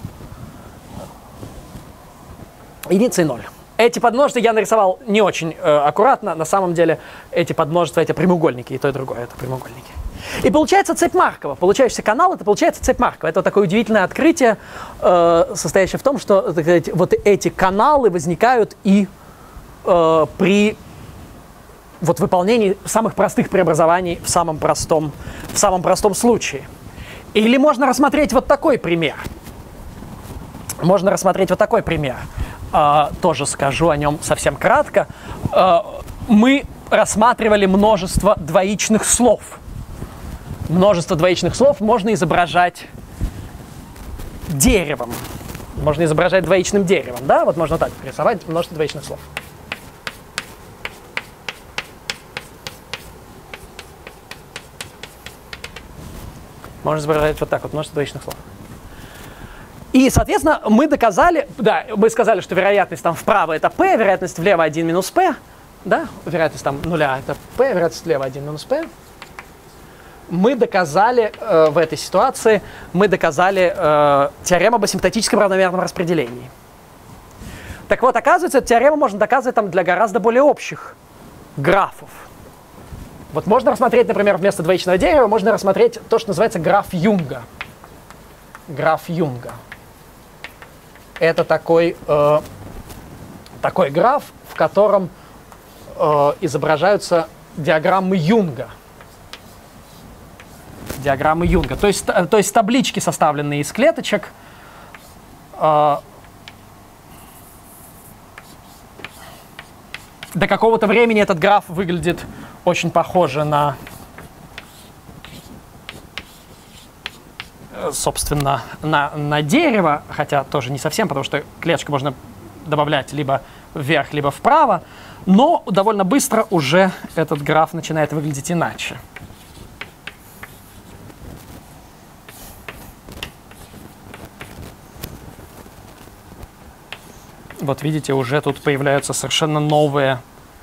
Единица и ноль. Эти подмножества я нарисовал не очень э, аккуратно. На самом деле эти подмножества, эти прямоугольники, и то, и другое, это прямоугольники. И получается цепь Маркова. Получающийся канал, это получается цепь Маркова. Это вот такое удивительное открытие, э, состоящее в том, что, так сказать, вот эти каналы возникают и э, при вот, выполнении самых простых преобразований в самом простом, в самом простом случае. Или можно рассмотреть вот такой пример. Можно рассмотреть вот такой пример. Uh, тоже скажу о нем совсем кратко. Uh, мы рассматривали множество двоичных слов. Множество двоичных слов можно изображать деревом. Можно изображать двоичным деревом. Да? Вот можно так рисовать множество двоичных слов. Можно изображать вот так вот множество двоичных слов. И, соответственно, мы доказали, да, мы сказали, что вероятность там вправо это p, вероятность влево один минус p, да, вероятность там нуля это p, вероятность влево один минус p. Мы доказали э, в этой ситуации, мы доказали э, теорему об асимптотическом равномерном распределении. Так вот, оказывается, эту теорему можно доказывать там для гораздо более общих графов. Вот можно рассмотреть, например, вместо двоичного дерева, можно рассмотреть то, что называется граф Юнга. Граф Юнга. Это такой, э, такой граф, в котором э, изображаются диаграммы Юнга. Диаграммы Юнга. То есть, то есть таблички, составленные из клеточек. Э, до какого-то времени этот граф выглядит очень похоже на, собственно, на, на дерево, хотя тоже не совсем, потому что клеточку можно добавлять либо вверх, либо вправо, но довольно быстро уже этот граф начинает выглядеть иначе. Вот видите, уже тут появляются совершенно новые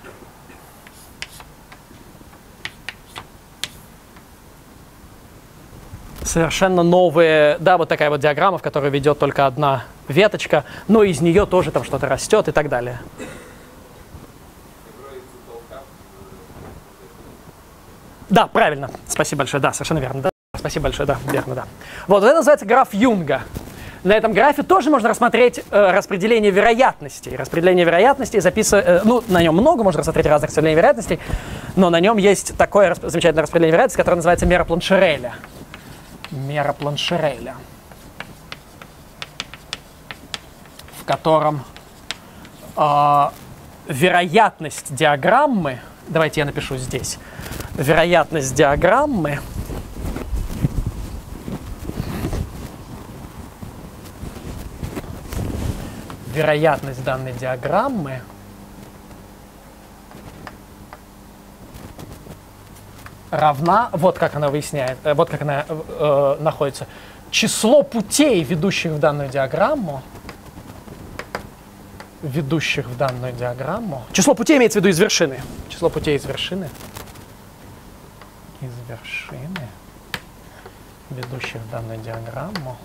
совершенно новые, да, вот такая вот диаграмма, в которой ведет только одна веточка, но из нее тоже там что-то растет и так далее. Да, правильно. Спасибо большое. Да, совершенно верно. Да. Спасибо большое. Да, верно, да. Вот, вот это называется граф Юнга. На этом графе тоже можно рассмотреть э, распределение вероятностей. Распределение вероятностей записывать, э, ну, на нем много, можно рассмотреть разных распределений вероятностей, но на нем есть такое расп- замечательное распределение вероятностей, которое называется мера Планшереля. Мера Планшереля, в котором э, вероятность диаграммы, давайте я напишу здесь, вероятность диаграммы вероятность данной диаграммы равна, вот как она выясняет, вот как она э, находится, число путей, ведущих в данную диаграмму, ведущих в данную диаграмму, число путей имеется в виду из вершины, число путей из вершины, из вершины, ведущих в данную диаграмму,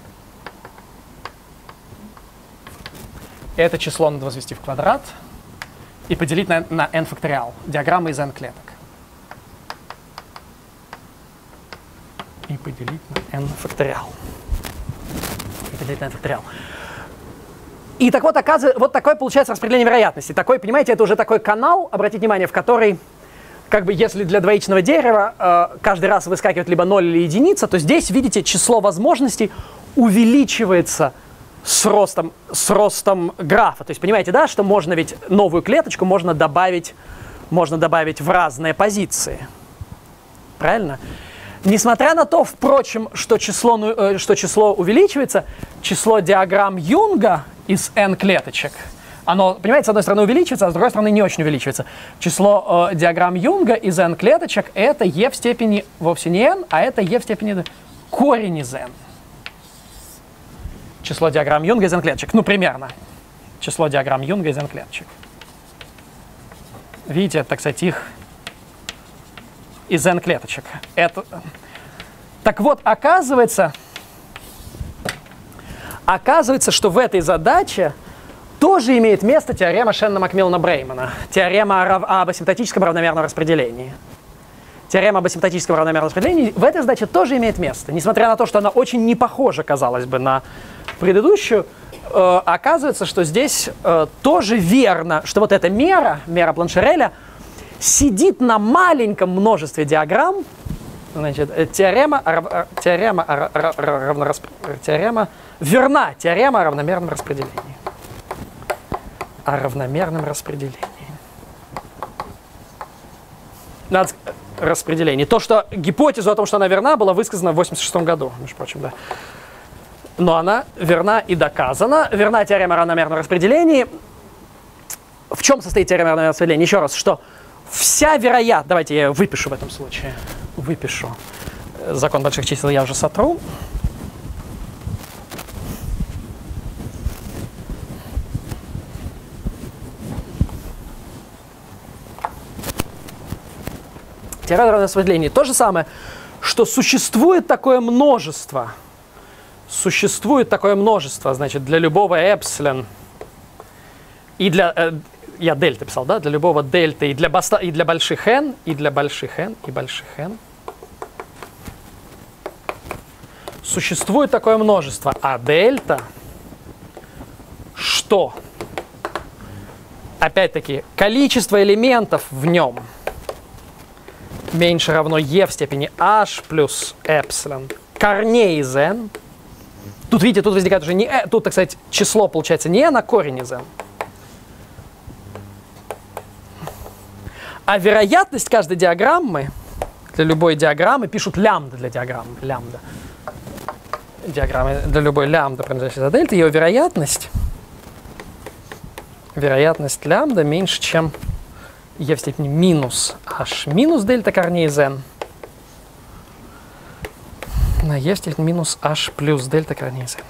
это число надо возвести в квадрат и поделить на, на n факториал, диаграмма из n клеток. И поделить на n факториал. И поделить на n факториал. И так вот, оказывается, вот такое получается распределение вероятности. Такой, понимаете, это уже такой канал, обратите внимание, в который, как бы, если для двоичного дерева э, каждый раз выскакивает либо ноль или единица, то здесь, видите, число возможностей увеличивается с ростом, с ростом графа. То есть, понимаете, да, что можно ведь новую клеточку можно добавить, можно добавить в разные позиции. Правильно? Несмотря на то, впрочем, что число, э, что число увеличивается, число диаграмм Юнга из n клеточек, оно, понимаете, с одной стороны увеличивается, а с другой стороны не очень увеличивается. Число э, диаграмм Юнга из n клеточек это e в степени вовсе не n, а это e в степени корень из n. Число диаграмм Юнга из n клеточек. Ну, примерно. Число диаграмм Юнга из n клеточек. Видите, так сказать, их из n клеточек. Это... Так вот, оказывается, оказывается, что в этой задаче тоже имеет место теорема Шеннона-Макмиллана-Бреймана. Теорема об асимптотическом равномерном распределении. Теорема об асимптотическом равномерном распределении в этой задаче тоже имеет место. Несмотря на то, что она очень не похожа, казалось бы, на предыдущую, э, оказывается, что здесь э, тоже верно, что вот эта мера, мера Планшереля, сидит на маленьком множестве диаграмм. Значит, теорема, теорема, равнорасп... теорема верна, теорема о равномерном распределении. О равномерном распределении. Надо... Распределении. То, что гипотезу о том, что она верна, была высказана в восемьдесят шестом году, между прочим, да. Но она верна и доказана. Верна теорема о равномерном распределении. В чем состоит теорема о равномерном распределении? Еще раз, что вся вероятность... Давайте я выпишу в этом случае. Выпишу. Закон больших чисел я уже сотру. теорема равенства распределений. То же самое, что существует такое множество, существует такое множество, значит, для любого эпсилон и для, э, я дельта писал, да, для любого дельта и для, баста, и для больших n, и для больших n, и больших n. Существует такое множество, а дельта, что? Опять-таки, количество элементов в нем меньше равно e в степени h плюс эпсилон корней из n. Тут, видите, тут возникает уже не, тут, так сказать, число получается не n, а корень из n. А вероятность каждой диаграммы, для любой диаграммы, пишут лямбда для диаграммы, лямбда. Диаграммы для любой лямбда, принадлежащей за дельта, ее вероятность, вероятность лямбда меньше, чем e в степени минус h минус дельта корней из n на e в степени минус h плюс дельта корней из n.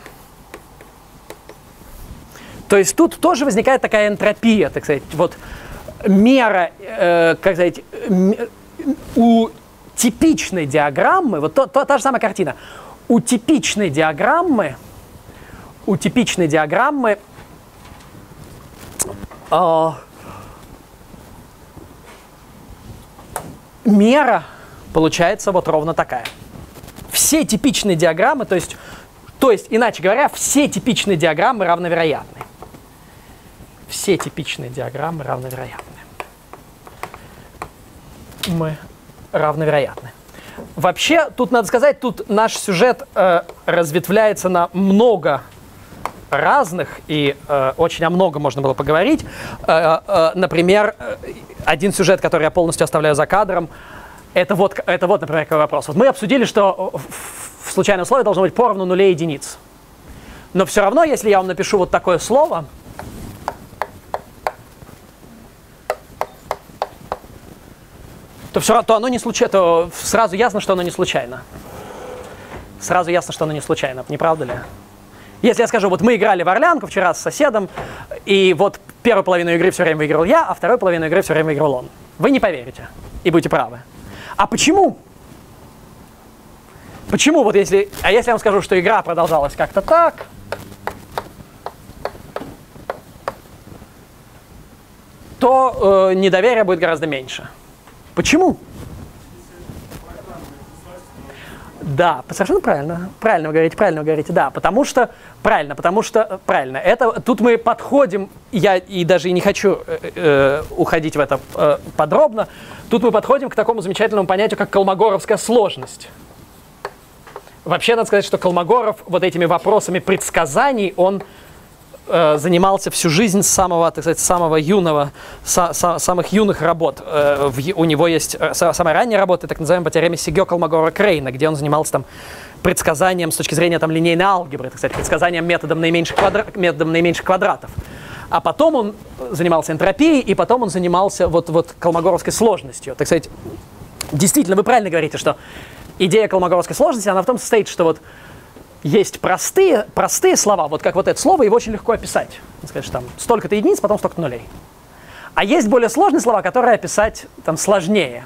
То есть тут тоже возникает такая энтропия, так сказать, вот мера, э, как сказать, у типичной диаграммы, вот то, то, та же самая картина, у типичной диаграммы, у типичной диаграммы э, мера получается вот ровно такая. Все типичные диаграммы, то есть, то есть, иначе говоря, все типичные диаграммы равновероятны. Все типичные диаграммы равновероятны. Мы равновероятны. Вообще, тут надо сказать, тут наш сюжет э, разветвляется на много разных, и э, очень о многом можно было поговорить. Э, э, например, один сюжет, который я полностью оставляю за кадром, это вот, это вот, например, какой вопрос. Вот мы обсудили, что в, в случайном слове должно быть поровну нулей и единиц. Но все равно, если я вам напишу вот такое слово, то, все, то оно не случайно, то сразу ясно, что оно не случайно. Сразу ясно, что оно не случайно, не правда ли? Если я скажу, вот мы играли в Орлянку вчера с соседом, и вот первую половину игры все время выиграл я, а вторую половину игры все время выиграл он. Вы не поверите и будете правы. А почему? Почему? Вот если, а если я вам скажу, что игра продолжалась как-то так, то э, недоверия будет гораздо меньше. Почему? Да, совершенно правильно. Правильно вы говорите, правильно вы говорите. Да, потому что, правильно, потому что, правильно. Это, тут мы подходим, я и даже и не хочу э, э, уходить в это э, подробно, тут мы подходим к такому замечательному понятию, как колмогоровская сложность. Вообще, надо сказать, что Колмогоров вот этими вопросами предсказаний, он э, занимался всю жизнь с самого, так сказать, самого юного, са, са, самых юных работ. Э, в, у него есть э, самая ранняя работа, так называемая по теореме Сигё-Колмогорова-Крейна, где он занимался там предсказанием с точки зрения там линейной алгебры, так сказать, предсказанием методом наименьших, квадра, методом наименьших квадратов. А потом он занимался энтропией, и потом он занимался вот, вот колмогоровской сложностью. Так сказать, действительно, вы правильно говорите, что идея колмогоровской сложности, она в том состоит, что вот есть простые, простые слова, вот как вот это слово, его очень легко описать. Сказать, что там столько-то единиц, потом столько-то нулей. А есть более сложные слова, которые описать там сложнее.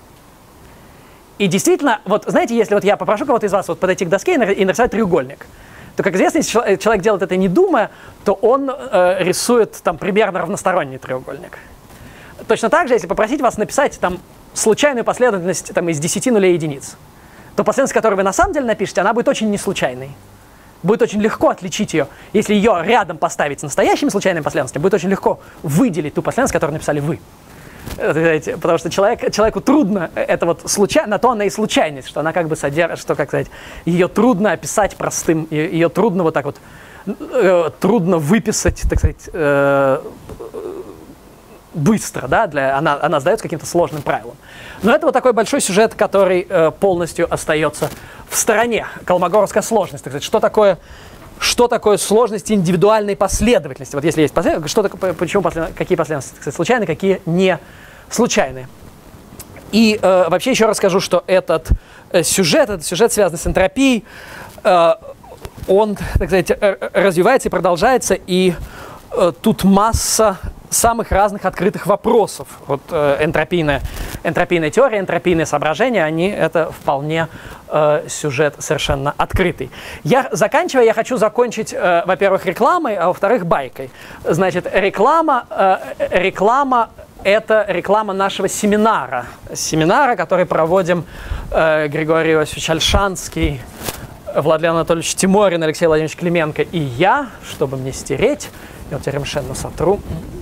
И действительно, вот знаете, если вот я попрошу кого-то из вас вот подойти к доске и нарисовать треугольник, то, как известно, если человек делает это не думая, то он э, рисует там примерно равносторонний треугольник. Точно так же, если попросить вас написать там случайную последовательность там, из десяти нулей и единиц, то последовательность, которую вы на самом деле напишете, она будет очень неслучайной. Будет очень легко отличить ее. Если ее рядом поставить с настоящими случайными последовательностями, будет очень легко выделить ту последовательность, которую написали вы. Потому что человек, человеку трудно, это вот случайно, на то она и случайность, что она как бы содержит, что, как сказать, ее трудно описать простым, ее трудно вот так вот, э, трудно выписать, так сказать, э, быстро, да, для, она, она сдается каким-то сложным правилам. Но это вот такой большой сюжет, который э, полностью остается в стороне. Колмогоровская сложность, так сказать, что такое, что такое сложность индивидуальной последовательности. Вот если есть последовательность, что такое, почему послед, какие последовательности, кстати, случайные, какие не случайные. И э, вообще еще расскажу, что этот э, сюжет, этот сюжет связан с энтропией, э, он, так сказать, развивается и продолжается, и э, тут масса самых разных открытых вопросов. Вот э, энтропийная, энтропийная теория, энтропийные соображения, они это вполне э, сюжет совершенно открытый. Я, заканчивая, я хочу закончить, э, во-первых, рекламой, а во-вторых, байкой. Значит, реклама, э, реклама это реклама нашего семинара. Семинара, который проводим э, Григорий Иосифович Ольшанский, Владлен Анатольевич Тиморин, Алексей Владимирович Клименко и я, чтобы мне стереть. Я вот совершенно сотру.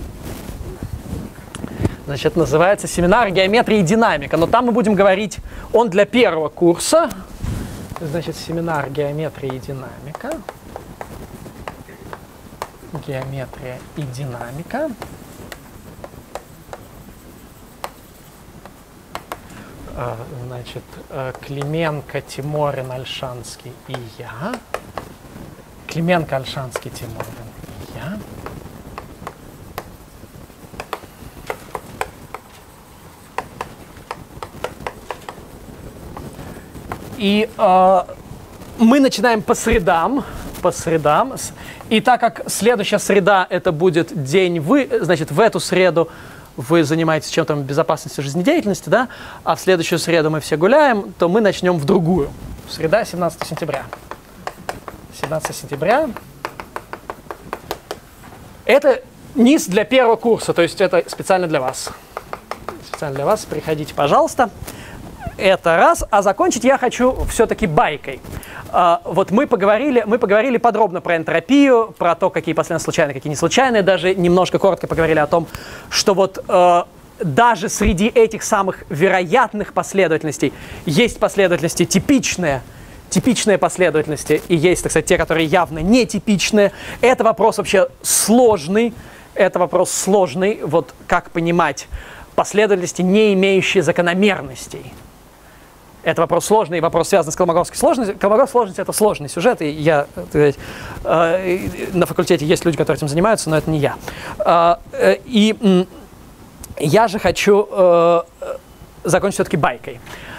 Значит, называется семинар «Геометрия и динамика». Но там мы будем говорить, он для первого курса. Значит, семинар «Геометрия и динамика». Геометрия и динамика. Значит, Клименко, Тиморин, Ольшанский и я. Клименко, Ольшанский, Тиморин и я. И э, мы начинаем по средам, по средам. И так как следующая среда это будет день вы, значит, в эту среду вы занимаетесь чем-то безопасности жизнедеятельности, да, а в следующую среду мы все гуляем, то мы начнем в другую. Среда, семнадцатого сентября. семнадцатого сентября. Это низ для первого курса, то есть это специально для вас. Специально для вас. Приходите, пожалуйста. Это раз. А закончить я хочу все-таки байкой. А, вот мы поговорили, мы поговорили подробно про энтропию, про то, какие последовательности случайные, какие не случайные. Даже немножко коротко поговорили о том, что вот э, даже среди этих самых вероятных последовательностей есть последовательности типичные, типичные последовательности, и есть, так сказать, те, которые явно нетипичные. Это вопрос вообще сложный. Это вопрос сложный. Вот как понимать последовательности, не имеющие закономерностей. Это вопрос сложный, вопрос связан с Колмогоровской сложностью. Колмогоровская сложность – это сложный сюжет, и я, так сказать, э, на факультете есть люди, которые этим занимаются, но это не я. Э, э, и э, я же хочу э, закончить все-таки байкой.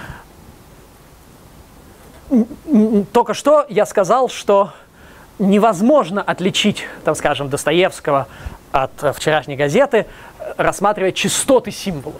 Только что я сказал, что невозможно отличить, там, скажем, Достоевского от вчерашней газеты, рассматривая частоты символов.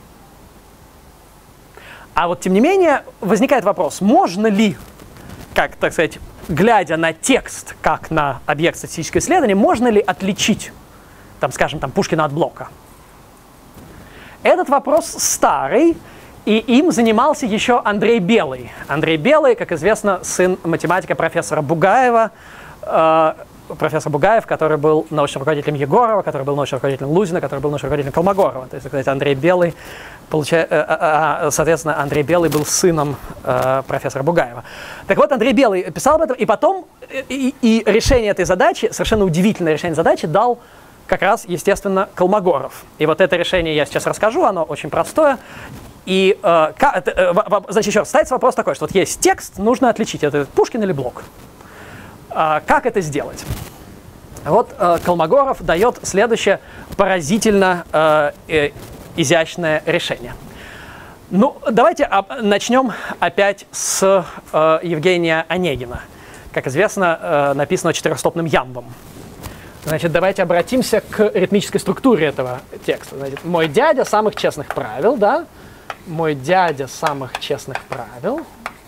А вот, тем не менее, возникает вопрос, можно ли, как, так сказать, глядя на текст, как на объект статистического исследования, можно ли отличить, там, скажем, там, Пушкина от Блока? Этот вопрос старый, и им занимался еще Андрей Белый. Андрей Белый, как известно, сын математика профессора Бугаева, э, профессор Бугаев, который был научным руководителем Егорова, который был научным руководителем Лузина, который был научным руководителем Колмогорова. То есть, так сказать, Андрей Белый, получа... соответственно, Андрей Белый был сыном э, профессора Бугаева. Так вот, Андрей Белый писал об этом, и потом и, и решение этой задачи, совершенно удивительное решение задачи, дал как раз, естественно, Колмогоров. И вот это решение я сейчас расскажу, оно очень простое. И, э, как, э, значит, еще раз, ставится вопрос такой, что вот есть текст, нужно отличить, это Пушкин или Блок. Э, как это сделать? Вот э, Колмогоров дает следующее поразительно э, э, изящное решение. Ну, давайте об, начнем опять с э, Евгения Онегина. Как известно, э, написано четырехстопным ямбом. Значит, давайте обратимся к ритмической структуре этого текста. Значит, мой дядя самых честных правил, да? Мой дядя самых честных правил.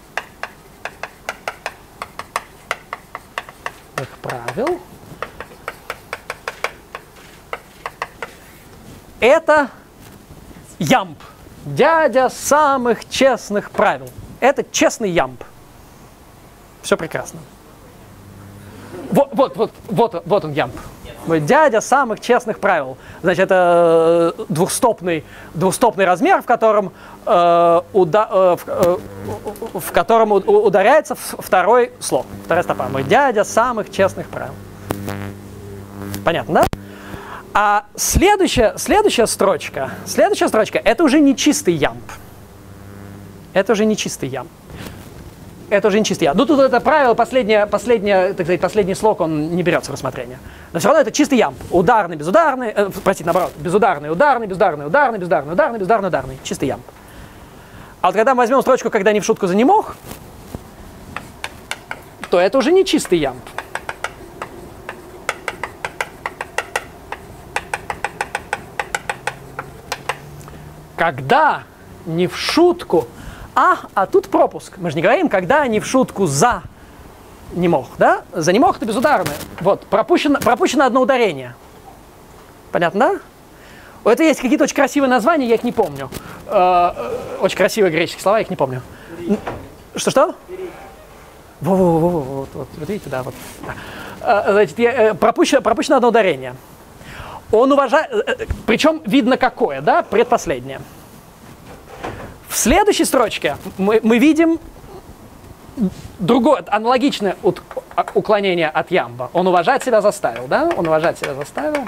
Их правил. Это ямб. Дядя самых честных правил. Это честный ямб. Все прекрасно. Вот, вот, вот, вот, вот он ямб. Мой дядя самых честных правил. Значит, это двухстопный, двухстопный размер, в котором, э, уда, э, в, э, в котором ударяется второй слог. Вторая стопа. Мой дядя самых честных правил. Понятно, да? А следующая, следующая строчка, следующая строчка, это уже не чистый ямб. Это уже не чистый ямб. Это уже не чистый ямб. Ну, тут это правило, последнее, последнее, так сказать, последний слог, он не берется в рассмотрение. Но все равно это чистый ямб. Ударный, безударный, э, простите, наоборот, безударный, ударный, безударный, ударный, безударный, ударный, безударный, ударный. Чистый ямб. А вот когда мы возьмем строчку, когда не в шутку за не мог, то это уже не чистый ямб. когда не в шутку, а, а тут пропуск. Мы же не говорим, когда не в шутку за не мог, да? За не мог это безударное. Вот, пропущено, пропущено одно ударение. Понятно, да? У этого есть какие-то очень красивые названия, я их не помню. Э, очень красивые греческие слова, я их не помню. Что-что? Во-во-во-во, вот, вот, вот видите, да, вот. А, значит, я, пропущено, пропущено одно ударение. Он уважает, причем видно какое, да, предпоследнее. В следующей строчке мы, мы видим другое, аналогичное уклонение от ямба. Он уважать себя заставил, да, он уважать себя заставил.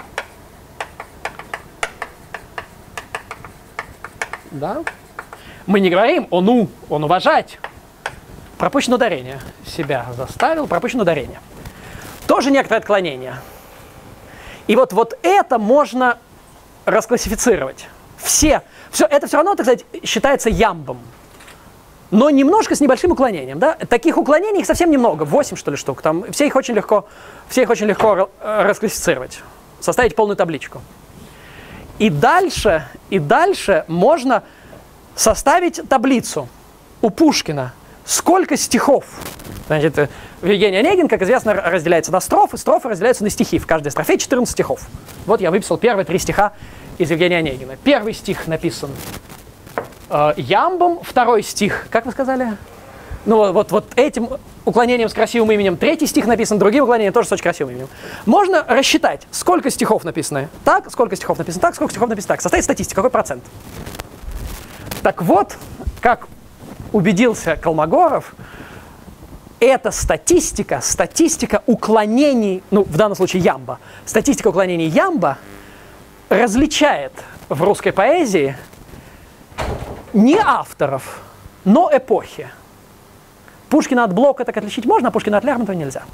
Да. Мы не говорим «он, у», «он уважать». Пропущено ударение. Себя заставил, пропущено ударение. Тоже некоторое отклонение. И вот, вот это можно расклассифицировать. Все, все, это все равно, так сказать, считается ямбом. Но немножко с небольшим уклонением. Да? Таких уклонений их совсем немного, восемь что ли штук. Там, все, их очень легко, все их очень легко расклассифицировать. Составить полную табличку. И дальше, и дальше можно составить таблицу у Пушкина. Сколько стихов? Значит, Евгений Онегин, как известно, разделяется на строфы, строфы разделяются на стихи. В каждой строфе четырнадцать стихов. Вот я выписал первые три стиха из Евгения Онегина. Первый стих написан э, ямбом, второй стих, как вы сказали? Ну вот, вот этим уклонением с красивым именем. Третий стих написан другим уклонением, тоже с очень красивым именем. Можно рассчитать, сколько стихов написано так, сколько стихов написано так, сколько стихов написано так. Составить статистику, какой процент. Так вот, как убедился Колмогоров, эта статистика, статистика уклонений, ну в данном случае ямба, статистика уклонений ямба различает в русской поэзии не авторов, но эпохи. Пушкина от Блока так отличить можно, а Пушкина от Лермонтова нельзя.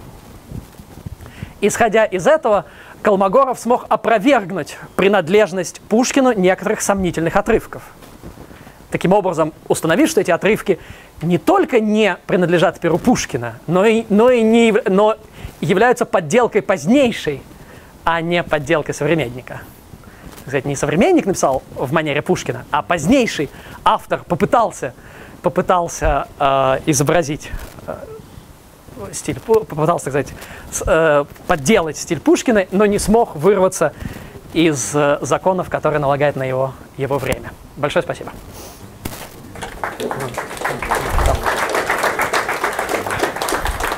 Исходя из этого, Колмогоров смог опровергнуть принадлежность Пушкину некоторых сомнительных отрывков. Таким образом, установив, что эти отрывки не только не принадлежат перу Пушкина, но и, но и не, но являются подделкой позднейшей, а не подделкой современника. Кстати, не современник написал в манере Пушкина, а позднейший автор попытался, попытался э, изобразить э, стиль, попытался, так сказать, с, э, подделать стиль Пушкина, но не смог вырваться из э, законов, которые налагает на его, его время. Большое спасибо.